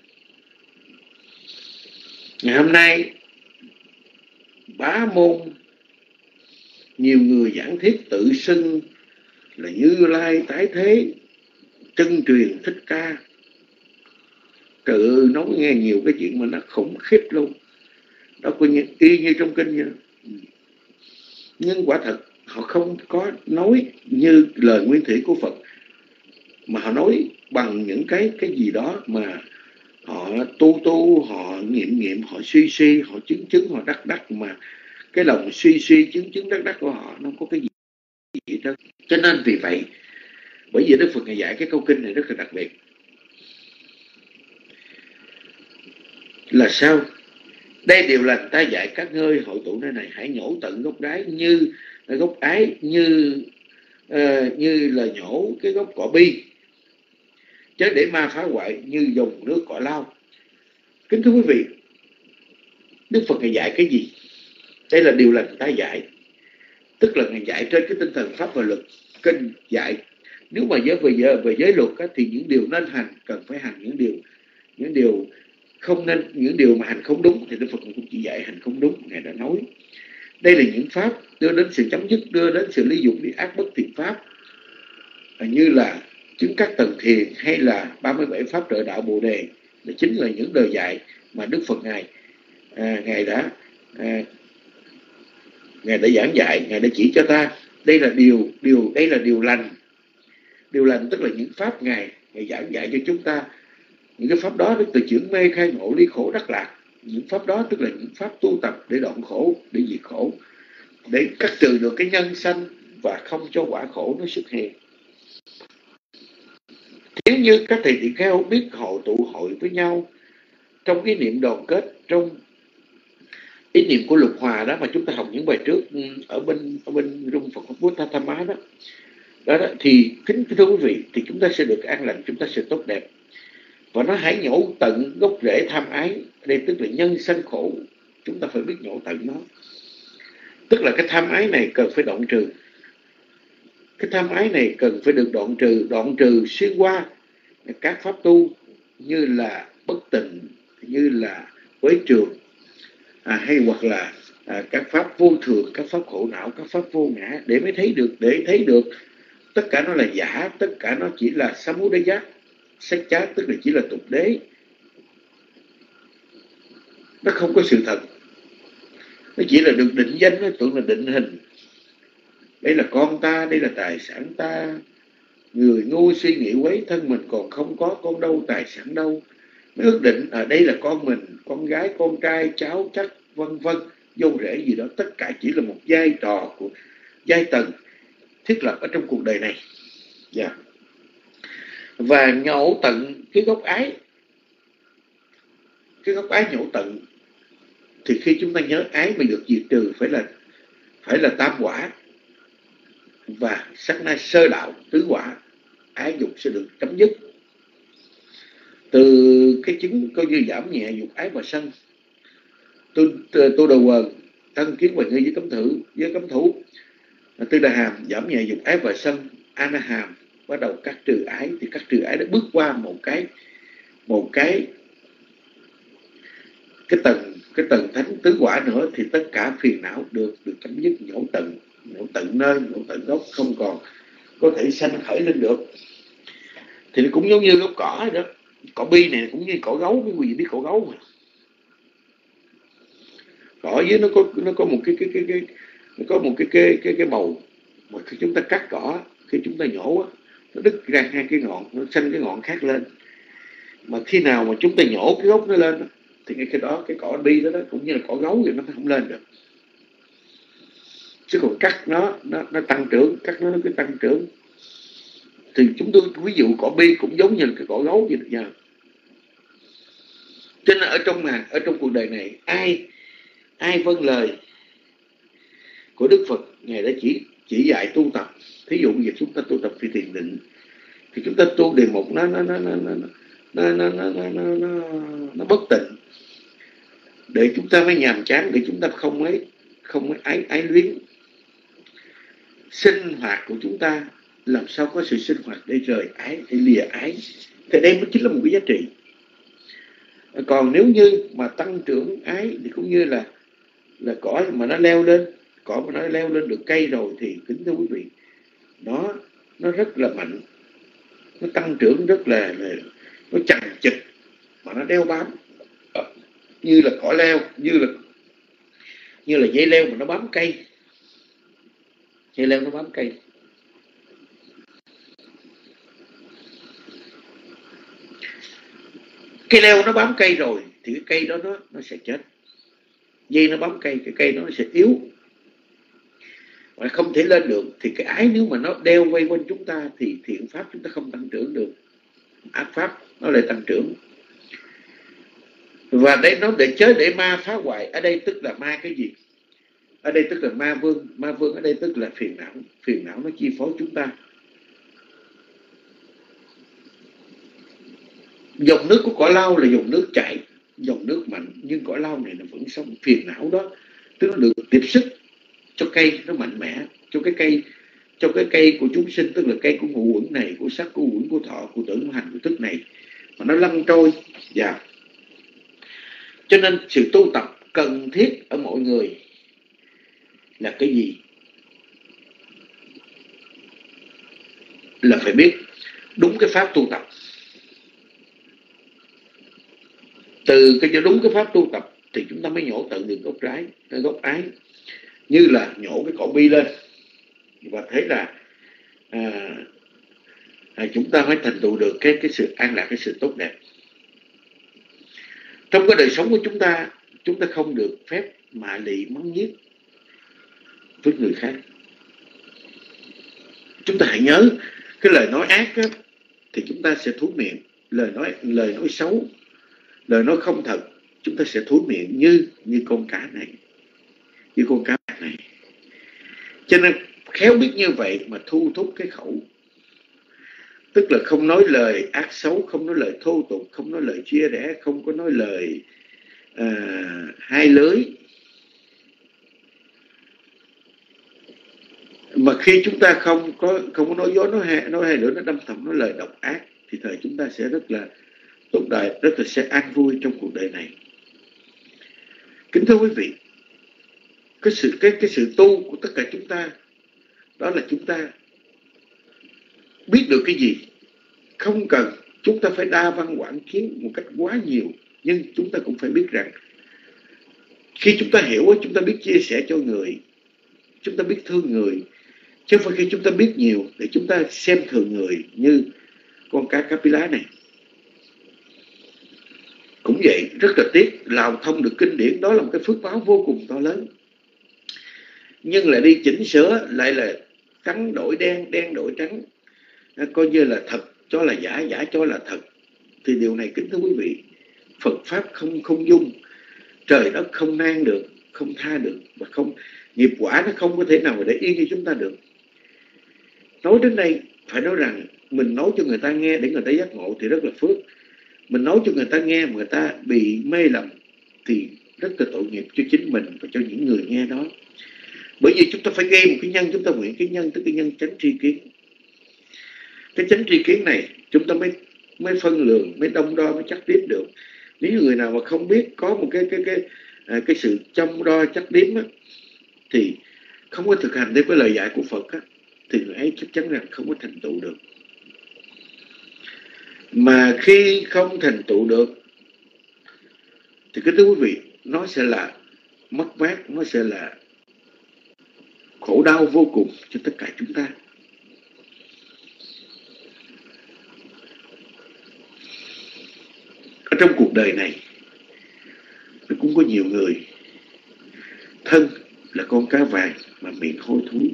Ngày hôm nay bá môn nhiều người giảng thuyết tự xưng là Như Lai tái thế, chân truyền Thích Ca. Trời ơi, nói nghe nhiều cái chuyện mà nó khủng khiếp luôn. Đó coi như y như trong kinh vậy. Nhưng quả thật họ không có nói như lời nguyên thủy của Phật, mà họ nói bằng những cái cái gì đó mà họ tu tu, họ nghiệm nghiệm, họ suy suy, họ chứng chứng, họ đắc đắc, mà cái lòng suy suy chứng chứng đắc đắc của họ nó không có cái gì, gì đó. Cho nên vì vậy, bởi vì Đức Phật Ngài dạy cái câu kinh này rất là đặc biệt. Là sao? Đây điều lành ta dạy các ngươi hội tụ nơi này, hãy nhổ tận gốc đái như gốc ái, như uh, như là nhổ cái gốc cỏ bi, chớ để ma phá hoại như dòng nước cỏ lao. Kính thưa quý vị, Đức Phật Ngài dạy cái gì? Đây là điều lành ta dạy, tức là Ngài dạy trên cái tinh thần pháp và luật. Kinh dạy nếu mà giới về giờ về giới luật á, thì những điều nên hành cần phải hành, những điều những điều không nên, những điều mà hành không đúng thì Đức Phật cũng chỉ dạy hành không đúng. Ngài đã nói đây là những pháp đưa đến sự chấm dứt, đưa đến sự ly dục đi ác bất thiện pháp, như là chứng các tầng thiền hay là ba mươi bảy pháp trợ đạo Bồ đề, là chính là những lời dạy mà Đức Phật Ngài à, Ngài đã à, Ngài đã giảng dạy, Ngài đã chỉ cho ta. Đây là điều điều đây là điều lành. Điều lành tức là những pháp Ngài Ngài giảng dạy cho chúng ta. Những cái pháp đó từ chuyển mê khai ngộ ly khổ đắc lạc. Những pháp đó tức là những pháp tu tập để đoạn khổ, để diệt khổ, để cắt trừ được cái nhân sanh và không cho quả khổ nó xuất hiện. Nếu như các thầy tỳ kheo biết hội tụ hội với nhau trong cái niệm đoàn kết, trong ý niệm của lục hòa đó mà chúng ta học những bài trước ở bên ở bên rung Phật Pháp Bút Tham Má đó. Đó, đó thì kính thưa quý vị, thì chúng ta sẽ được an lành, chúng ta sẽ tốt đẹp. Và nó hãy nhổ tận gốc rễ tham ái. Đây tức là nhân sanh khổ, chúng ta phải biết nhổ tận nó. Tức là cái tham ái này cần phải đoạn trừ. Cái tham ái này cần phải được đoạn trừ, đoạn trừ xuyên qua các pháp tu như là bất tịnh, như là quấy trường, à, hay hoặc là à, các pháp vô thường, các pháp khổ não, các pháp vô ngã, để mới thấy được, để thấy được tất cả nó là giả, tất cả nó chỉ là samudaya, sách chá, tức là chỉ là tục đế, nó không có sự thật, nó chỉ là được định danh, nó tưởng là định hình. Đây là con ta, đây là tài sản ta. Người ngu suy nghĩ quấy thân mình còn không có, con đâu tài sản đâu. Mới ước định ở à, đây là con mình, con gái, con trai, cháu chắc, vân vân, dâu rể gì đó, tất cả chỉ là một vai trò của giai tầng thiết lập ở trong cuộc đời này. Yeah. Và nhổ tận cái gốc ái, cái gốc ái nhổ tận, thì khi chúng ta nhớ ái mà được diệt trừ phải là phải là tam quả và sát na sơ đạo tứ quả, ái dục sẽ được chấm dứt. Từ cái chứng coi như giảm nhẹ dục ái và sân, tôi tôi đầu quần thân kiến và nghi với cấm thử với cấm thủ, tư đà hàm giảm nhẹ dục ái và sân, a na hàm bắt đầu cắt trừ ái, thì cắt trừ ái đã bước qua một cái một cái cái tầng cái tầng thánh tứ quả nữa, thì tất cả phiền não được được chấm dứt, nhổ tận nhổ tận nơi nhổ tận gốc, không còn có thể sanh khởi lên được. Thì cũng giống như gốc cỏ đó, cỏ bi này cũng như cỏ gấu, cái gì biết cỏ gấu mà, cỏ dưới nó có nó có một cái cái cái cái nó có một cái cái cái cái màu, mà khi chúng ta cắt cỏ, khi chúng ta nhổ nó đứt ra hai cái ngọn, nó xanh cái ngọn khác lên. Mà khi nào mà chúng ta nhổ cái gốc nó lên thì ngay cái đó cái cỏ bi đó, đó cũng như là cỏ gấu thì nó không lên được. Chứ còn cắt nó nó nó tăng trưởng, cắt nó nó cứ tăng trưởng. Thì chúng tôi ví dụ cỏ bi cũng giống như là cái cỏ gấu vậy được giờ. Cho nên ở trong mà ở trong cuộc đời này, ai ai vâng lời của Đức Phật, Ngài đã chỉ chỉ dạy tu tập. Thí dụ như chúng ta tu tập phi thiền định, thì chúng ta tu đề mục nó nó nó nó nó nó nó nó nó nó nó nó bất tịnh, để chúng ta mới nhàm chán, để chúng ta không ấy không ấy ái ái luyến. Sinh hoạt của chúng ta làm sao có sự sinh hoạt để rời ái, để lìa ái, thì đây mới chính là một cái giá trị. Còn nếu như mà tăng trưởng ái thì cũng như là là cỏ mà nó leo lên, cỏ mà nó leo lên được cây rồi thì kính thưa quý vị, nó nó rất là mạnh, nó tăng trưởng rất là, là nó chằng chịt mà nó đeo bám, như là cỏ leo, như là như là dây leo mà nó bám cây, dây leo nó bám cây. Cây leo nó bám cây rồi thì cái cây đó nó nó sẽ chết. Dây nó bám cây, cái cây đó nó sẽ yếu và không thể lên được. Thì cái ái nếu mà nó đeo quay quanh chúng ta thì thiện pháp chúng ta không tăng trưởng được, ác pháp nó lại tăng trưởng. Và đây nó để chớ để ma phá hoại. Ở đây tức là ma cái gì? Ở đây tức là ma vương. Ma vương ở đây tức là phiền não. Phiền não nó chi phối chúng ta. Dòng nước của cỏ lau là dòng nước chảy, dòng nước mạnh, nhưng cỏ lau này nó vẫn sống. Phiền não đó tức nó được tiếp sức cho cây nó mạnh mẽ, cho cái cây cho cái cây của chúng sinh, tức là cây của ngũ uẩn này, của sắc, của uẩn, của thọ, của tưởng, của hành, của thức này, mà nó lăn trôi vào. Cho nên sự tu tập cần thiết ở mọi người là cái gì? Là phải biết đúng cái pháp tu tập. Từ cái cho đúng cái pháp tu tập thì chúng ta mới nhổ tận được gốc trái, gốc ái, như là nhổ cái cỏ bi lên và thấy là à, à, chúng ta mới thành tựu được cái cái sự an lạc, cái sự tốt đẹp. Trong cái đời sống của chúng ta, chúng ta không được phép mạ lị mắng nhiếc với người khác. Chúng ta hãy nhớ cái lời nói ác á, thì chúng ta sẽ thú miệng. Lời nói lời nói xấu, lời nói không thật, chúng ta sẽ thú miệng như như con cá này, như con cá này. Cho nên khéo biết như vậy mà thu thúc cái khẩu, tức là không nói lời ác xấu, không nói lời thô tục, không nói lời chia rẽ, không có nói lời à, hai lưới. Mà khi chúng ta không có không có nói dối, nói hai, nói hai lưỡi, nó đâm thầm, nói lời độc ác, thì thời chúng ta sẽ rất là tốt đời, rất là sẽ an vui trong cuộc đời này. Kính thưa quý vị, cái sự cái cái sự tu của tất cả chúng ta đó là chúng ta biết được cái gì. Không cần chúng ta phải đa văn quảng kiến một cách quá nhiều, nhưng chúng ta cũng phải biết rằng khi chúng ta hiểu, chúng ta biết chia sẻ cho người, chúng ta biết thương người, chứ không phải khi chúng ta biết nhiều để chúng ta xem thường người như con cá Kapila này. Cũng vậy, rất là tiếc, lào thông được kinh điển đó là một cái phước báo vô cùng to lớn, nhưng lại đi chỉnh sửa, lại là trắng đổi đen, đen đổi trắng, coi như là thật cho là giả, giả cho là thật. Thì điều này kính thưa quý vị, Phật Pháp không không dung, trời đất không nan được, không tha được, và không Nghiệp quả nó không có thể nào mà để yên cho chúng ta được. Nói đến đây phải nói rằng mình nói cho người ta nghe để người ta giác ngộ thì rất là phước. Mình nói cho người ta nghe mà người ta bị mê lầm thì rất là tội nghiệp cho chính mình và cho những người nghe đó. Bởi vì chúng ta phải gây một cái nhân, chúng ta nguyện cái nhân, tức cái nhân chánh tri kiến. Cái chánh tri kiến này chúng ta mới mới phân lượng, mới đông đo, mới chắc đếm được. Nếu như người nào mà không biết có một cái cái cái cái, cái sự chăm đo chắc đếm á, thì không có thực hành theo cái lời dạy của Phật á, thì người ấy chắc chắn rằng không có thành tựu được. Mà khi không thành tựu được thì cái thưa quý vị, nó sẽ là mất mát, nó sẽ là khổ đau vô cùng cho tất cả chúng ta. Ở trong cuộc đời này nó cũng có nhiều người thân là con cá vàng mà miệng hôi thối,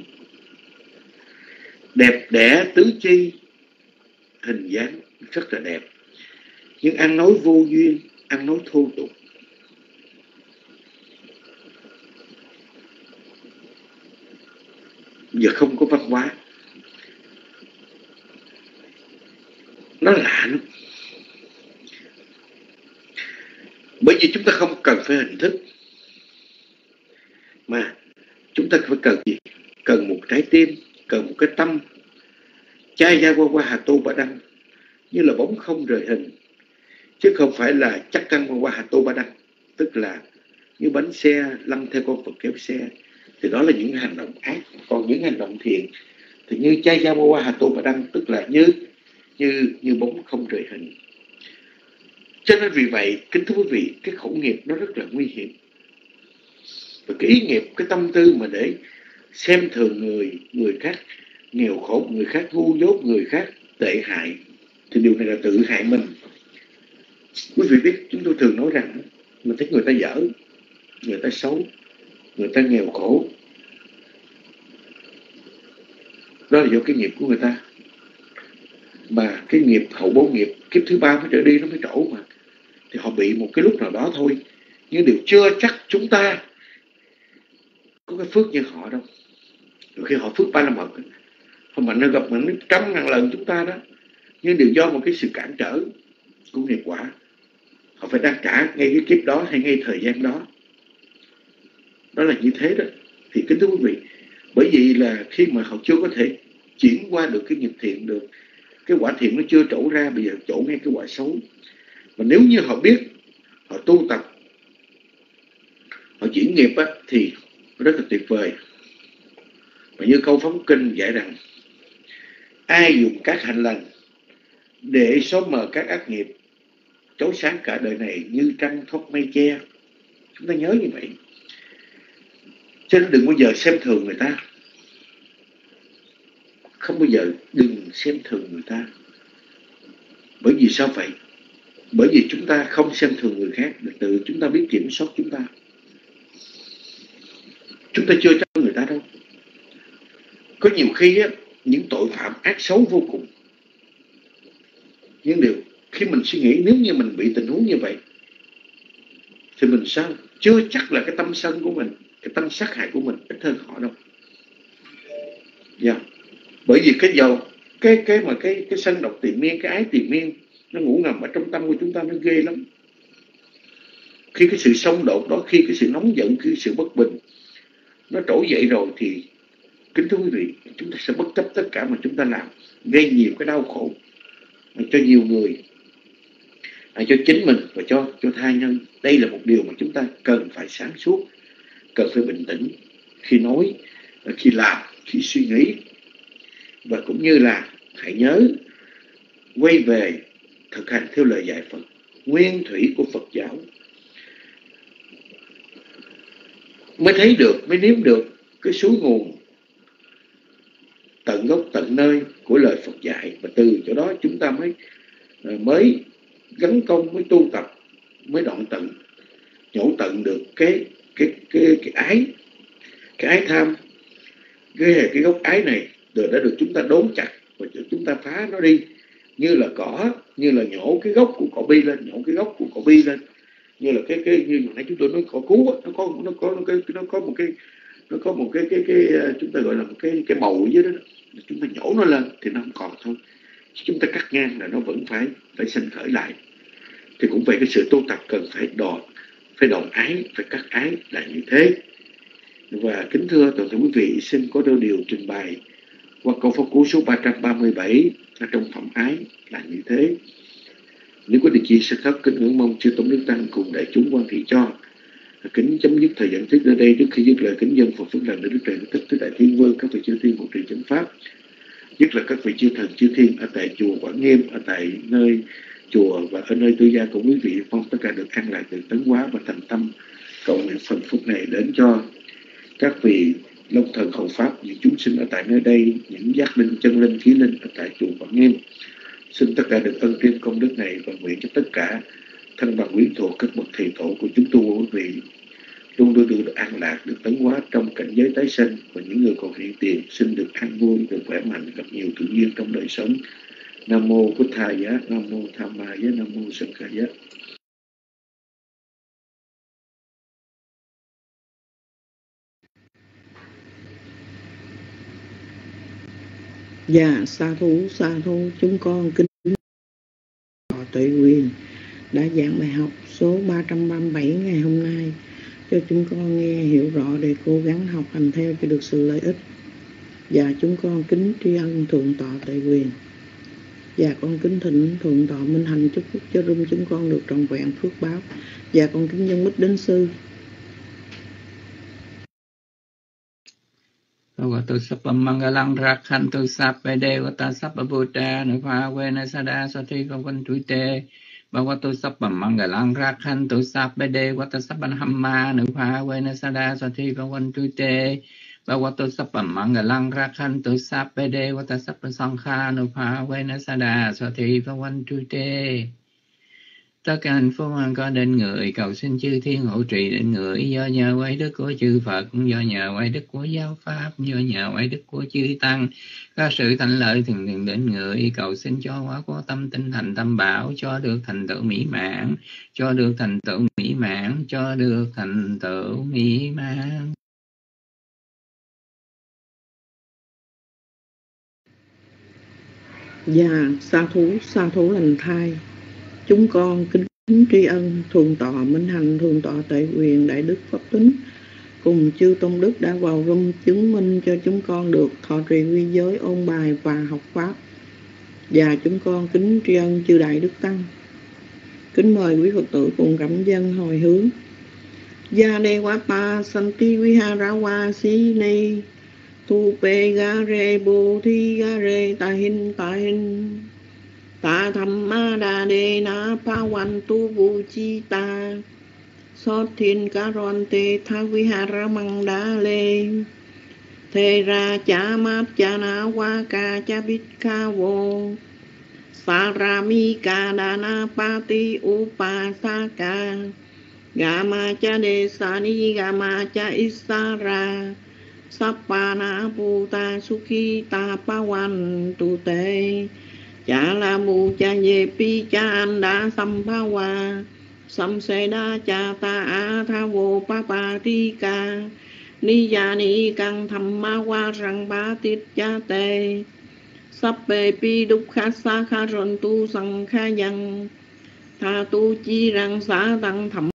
đẹp đẽ tứ chi, hình dáng rất là đẹp, nhưng ăn nói vô duyên, ăn nói thô tục. Giờ không có văn hóa, nó lạ lắm. Bởi vì chúng ta không cần phải hình thức, mà chúng ta phải cần gì? Cần một trái tim, cần một cái tâm. Chai gia qua qua hà tô bà đăng, như là bóng không rời hình, chứ không phải là chắc căn qua qua hà tô bà đăng. Tức là như bánh xe lăn theo con Phật kéo xe, thì đó là những hành động ác. Còn những hành động thiện thì như chai gia qua qua hà tô bà đăng, tức là như như như bóng không rời hình. Cho nên vì vậy, kính thưa quý vị, cái khẩu nghiệp nó rất là nguy hiểm. Và cái ý nghiệp, cái tâm tư mà để xem thường người người khác nghèo khổ, người khác ngu dốt, người khác tệ hại, thì điều này là tự hại mình. Quý vị biết, chúng tôi thường nói rằng mình thấy người ta dở, người ta xấu, người ta nghèo khổ, đó là do cái nghiệp của người ta. Mà cái nghiệp hậu bố nghiệp kiếp thứ ba mới trở đi nó mới trổ mà, thì họ bị một cái lúc nào đó thôi. Nhưng điều chưa chắc chúng ta có cái phước như họ đâu. Rồi khi họ phước ba la mật, họ mạnh hơn gặp mình trăm ngàn lần chúng ta đó, nhưng đều do một cái sự cản trở của nghiệp quả. Họ phải đáp trả ngay cái kiếp đó hay ngay thời gian đó. Đó là như thế đó. Thì kính thưa quý vị, bởi vì là khi mà họ chưa có thể chuyển qua được cái nghiệp thiện được, cái quả thiện nó chưa trổ ra, bây giờ trổ ngay cái quả xấu. Mà nếu như họ biết, họ tu tập, họ chuyển nghiệp á, thì rất là tuyệt vời. Và như câu phóng kinh dạy rằng, ai dùng các hành lành để xóa mờ các ác nghiệp, chói sáng cả đời này như trăng thoát mây che. Chúng ta nhớ như vậy. Cho nên đừng bao giờ xem thường người ta. Không bao giờ đừng xem thường người ta. Bởi vì sao vậy? Bởi vì chúng ta không xem thường người khác, tự chúng ta biết kiểm soát chúng ta. Chúng ta chưa trách người ta đâu. Có nhiều khi á, những tội phạm ác xấu vô cùng. Nhưng điều khi mình suy nghĩ, nếu như mình bị tình huống như vậy thì mình sao? Chưa chắc là cái tâm sân của mình, cái tâm sát hại của mình ít hơn họ đâu. Yeah. Bởi vì cái dầu, cái cái mà cái cái sân độc tiền miên, cái ái tiền miên, nó ngủ ngầm ở trong tâm của chúng ta, nó ghê lắm. Khi cái sự xung đột đó, khi cái sự nóng giận, khi cái sự bất bình nó trỗi dậy rồi thì kính thưa quý vị, chúng ta sẽ bất chấp tất cả mà chúng ta làm, gây nhiều cái đau khổ cho nhiều người, cho chính mình và cho cho tha nhân. Đây là một điều mà chúng ta cần phải sáng suốt, cần phải bình tĩnh khi nói, khi làm, khi suy nghĩ. Và cũng như là hãy nhớ quay về thực hành theo lời dạy Phật, nguyên thủy của Phật giáo, mới thấy được, mới nếm được cái suối nguồn tận gốc tận nơi của lời Phật dạy. Và từ chỗ đó chúng ta mới mới gắn công, mới tu tập, mới đoạn tận, nhổ tận được cái cái cái cái ái, cái ái tham. Cái cái gốc ái này rồi đã được chúng ta đốn chặt và chúng ta phá nó đi, như là cỏ, như là nhổ cái gốc của cỏ bi lên, nhổ cái gốc của cỏ bi lên, như là cái cái như nãy chúng tôi nói cỏ cú á, nó có nó có nó có, nó có một cái nó có một cái cái cái chúng ta gọi là một cái cái bầu dưới đó, chúng ta nhổ nó lên thì nó không còn thôi. Chúng ta cắt ngang là nó vẫn phải phải sinh khởi lại. Thì cũng vậy, cái sự tu tập cần phải đòn phải đòn ái, phải cắt ái là như thế. Và kính thưa toàn thể quý vị, xin có đôi điều trình bày qua câu pháp cú số ba trăm ba mươi bảy ở trong phẩm ái là như thế. Nếu có địa chỉ sẽ khắp kính ngưỡng mong chư Tôn Đức Tăng cùng đại chúng quan thị cho. Kính chấm dứt thời gian thuyết nơi đây. Trước khi dứt lời kính dân Phật phước lành Đức Trời Thích Tứ Đại Thiên Vương, các vị chư thiên hộ trì chánh pháp, nhất là các vị chư thần chư thiên ở tại chùa Quảng Nghiêm, ở tại nơi chùa và ở nơi tư gia của quý vị, mong tất cả được an lạc, được tấn hóa và thành tâm cầu nguyện phần phúc này đến cho các vị long thần hộ pháp, những chúng sinh ở tại nơi đây, những giác linh, chân linh, khí linh ở tại chùa Quảng Nghiêm. Xin tất cả được ân trên công đức này và nguyện cho tất cả thân bằng quyến thuộc các bậc thầy tổ của chúng tu quý vị luôn luôn được, được an lạc, được tấn hóa trong cảnh giới tái sinh, và những người còn hiện tiền xin được an vui, được khỏe mạnh, gặp nhiều tự nhiên trong đời sống. Nam mô Bụt Thầy Giá, Nam mô Tham Ma Giá, Nam mô Sanh Khai Giá. Dạ, sa thú, sa thú, chúng con kính Tuệ Quyền đã giảng bài học số ba trăm ba mươi bảy ngày hôm nay cho chúng con nghe hiểu rõ để cố gắng học hành theo cho được sự lợi ích. Và chúng con kính tri ân Thượng tọa Tuệ Quyền. Và con kính thỉnh Thượng tọa Minh Hạnh chúc phúc cho rung chúng con được trọn vẹn phước báo. Và con kính dân mít đến sư. Vatu Sapa Mangalang Rakhantu Sape Devata Sapa Buddha Nupa Vena Sada Sati Kavan Tuite Bhagavato Sapa Mangalang Rakhantu Sape Devata Sapa Hamma Nupa Vena Sada Sati Kavan Tuite Bhagavato Sapa Mangalang Rakhantu Sape Devata Sapa Sankha Nupa Vena Sada Sati Kavan Tuite. Tất cả hạnh phúc có đến người, cầu xin chư thiên hộ trì đến người, do nhờ quay đức của chư Phật, do nhờ quay đức của giáo pháp, do nhờ quay đức của chư Tăng, có sự thành lợi thường thường đến người, cầu xin cho hóa có tâm tinh thành tâm bảo, cho được thành tựu mỹ mãn, cho được thành tựu mỹ mãn, cho được thành tựu mỹ mãn. Dạ, sa thú, sa thú lành thai. Chúng con kính tri ân Thượng tọa Minh Hạnh, Thượng tọa Tuệ Quyền, Đại Đức Pháp Tính cùng chư Tôn Đức đã vào room chứng minh cho chúng con được thọ trì quy giới, ôn bài và học pháp. Và chúng con kính tri ân chư Đại Đức Tăng. Kính mời quý Phật tử cùng cảm dân hồi hướng. Gia đề quá pa santi viharawa si ni tu pe ga re bo thi ga re ta hin ta hin ta tham ma đà đề na pa wan tu vu chi ta sot thiên ca ron te tha vihara mang đa lê thê ra cha mát cha na wa ca cha bít ca vô sa ra mi ca đà na pa ti upa sa ca gama cha đề sa ni gama cha isara Sapana Puta Sukhi Ta Pawan Tu Te Cha La Mu Cha Ye Pi Cha Anda Sampawa Samseda Cha Ta A Tha Vô Papa Ti Ka Ni Ya Ni Kang Thamma Wa Rang Ba Tit Cha Te Sappe Pi Dukha Sa Kha Ron Tu Sang Kha Yang Tha Tu Chi Rang Sa Tăng Thầm